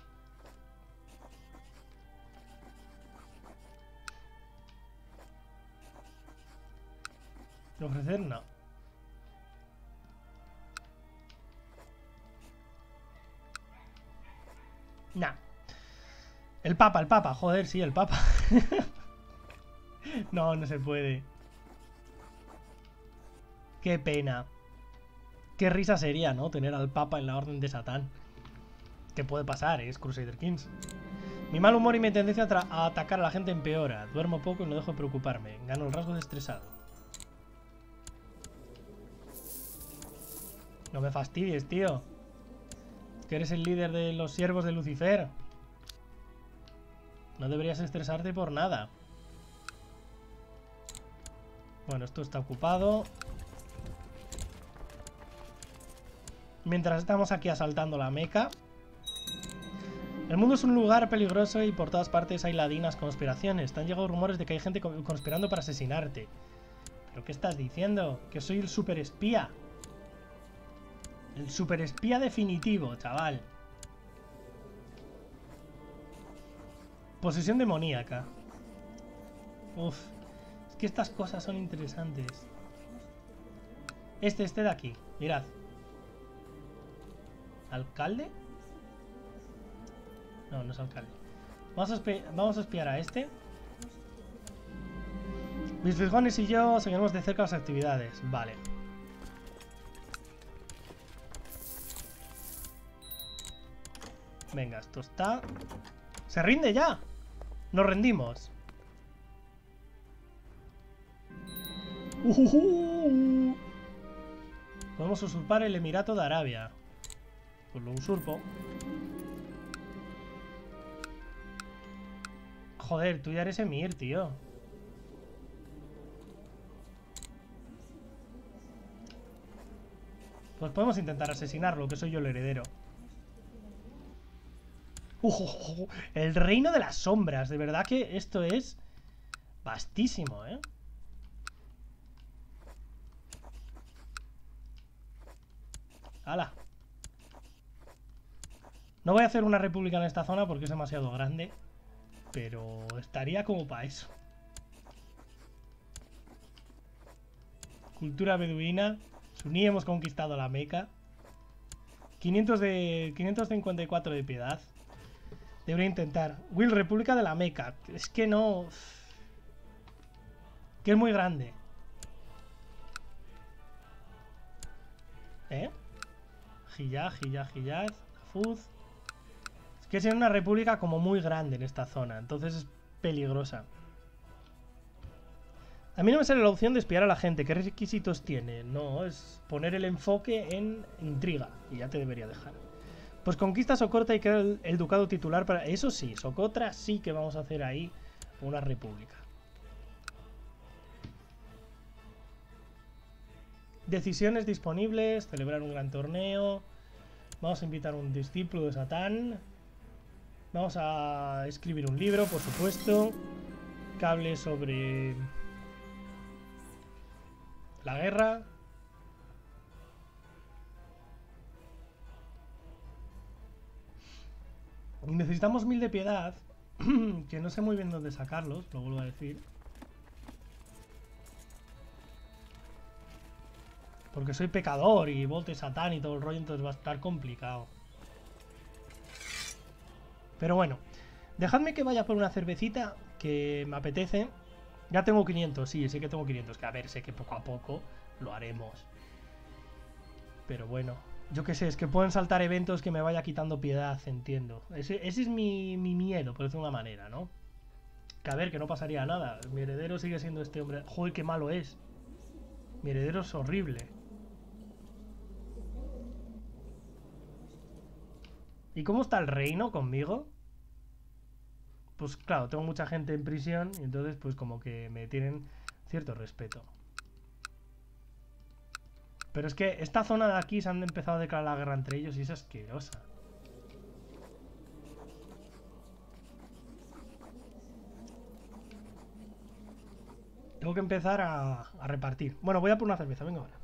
¿Ofrecer? No. Nah. El Papa, joder, sí, el Papa. No, no se puede. Qué pena. Qué risa sería, ¿no? Tener al Papa en la Orden de Satán. ¿Qué puede pasar? Es Crusader Kings. Mi mal humor y mi tendencia a atacar a la gente empeora. Duermo poco y no dejo de preocuparme. Gano el rasgo de estresado. No me fastidies, tío. Que eres el líder de los siervos de Lucifer. No deberías estresarte por nada. Bueno, esto está ocupado. Mientras estamos aquí asaltando la Meca. El mundo es un lugar peligroso y por todas partes hay ladinas conspiraciones. Te han llegado rumores de que hay gente conspirando para asesinarte. ¿Pero qué estás diciendo? Que soy el superespía. El superespía definitivo, chaval. Posesión demoníaca. Uf. Es que estas cosas son interesantes. Este de aquí. Mirad. ¿Alcalde? No, no es alcalde. Vamos a espiar a este. Mis fijones y yo seguimos de cerca las actividades. Vale. Venga, esto está... ¡Se rinde ya! ¡Nos rendimos! Podemos usurpar el Emirato de Arabia. Pues lo usurpo. Joder, tú ya eres emir, tío. Pues podemos intentar asesinarlo, que soy yo el heredero. El reino de las sombras. De verdad que esto es vastísimo, ¿eh? ¡Hala! No voy a hacer una república en esta zona porque es demasiado grande. Pero estaría como para eso. Cultura beduina. Suní, hemos conquistado la Meca. 554 de piedad. Debería intentar. Will, República de la Meca. Es que no... Que es muy grande. Hiyaz, Hafuz. Es que es una república como muy grande en esta zona. Entonces es peligrosa. A mí no me sale la opción de espiar a la gente. ¿Qué requisitos tiene? No, es poner el enfoque en intriga. Y ya te debería dejar. Pues conquista Socotra y queda el ducado titular para... Eso sí, Socotra sí que vamos a hacer ahí una república. Decisiones disponibles. Celebrar un gran torneo. Vamos a invitar a un discípulo de Satán. Vamos a escribir un libro, por supuesto. Que hable sobre... la guerra. Necesitamos 1000 de piedad. Que no sé muy bien dónde sacarlos, lo vuelvo a decir. Porque soy pecador y volte Satán y todo el rollo, entonces va a estar complicado. Pero bueno, dejadme que vaya por una cervecita, que me apetece. Ya tengo 500, sí, sé que tengo 500. Que a ver, sé que poco a poco lo haremos. Pero bueno, yo qué sé, es que pueden saltar eventos que me vaya quitando piedad, entiendo. Ese es mi miedo, por decirlo de una manera, ¿no? Que a ver, que no pasaría nada. Mi heredero sigue siendo este hombre. Joder, qué malo es. Mi heredero es horrible. ¿Y cómo está el reino conmigo? Pues claro, tengo mucha gente en prisión y entonces pues como que me tienen cierto respeto. Pero es que esta zona de aquí se han empezado a declarar la guerra entre ellos y es asquerosa. Tengo que empezar a repartir. Bueno, voy a por una cerveza, venga ahora.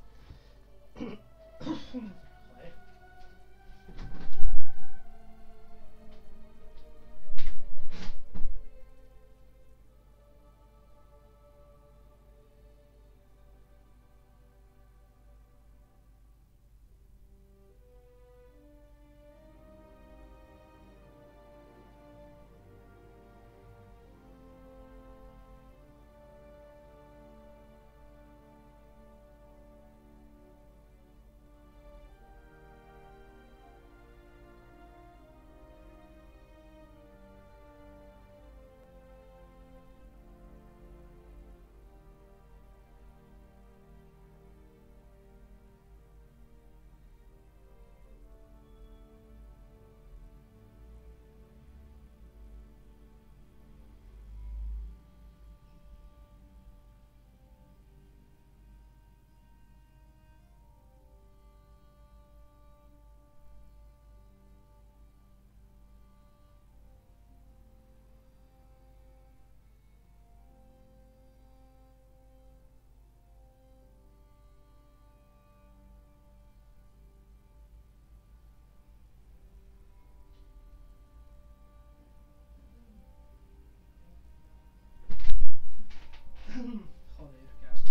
Joder, qué asco.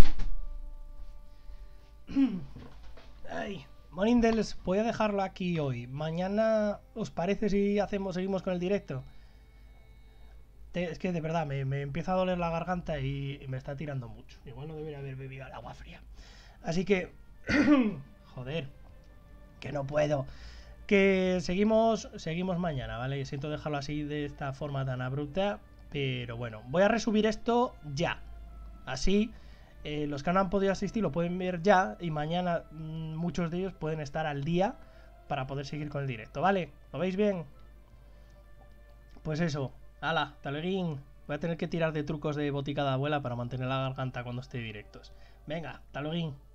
Ay, Morindels, voy a dejarlo aquí hoy. Mañana, ¿os parece si seguimos con el directo? Es que de verdad me empieza a doler la garganta y me está tirando mucho. Igual no debería haber bebido el agua fría. Así que... Joder, que no puedo. Que seguimos mañana, ¿vale? Siento dejarlo así de esta forma tan abrupta. Pero bueno, voy a resubir esto ya. Así, los que no han podido asistir lo pueden ver ya. Y mañana muchos de ellos pueden estar al día para poder seguir con el directo, ¿vale? ¿Lo veis bien? Pues eso. ¡Hala! ¡Taleguín! Voy a tener que tirar de trucos de botica de abuela para mantener la garganta cuando esté directos. Venga, ¡taleguín!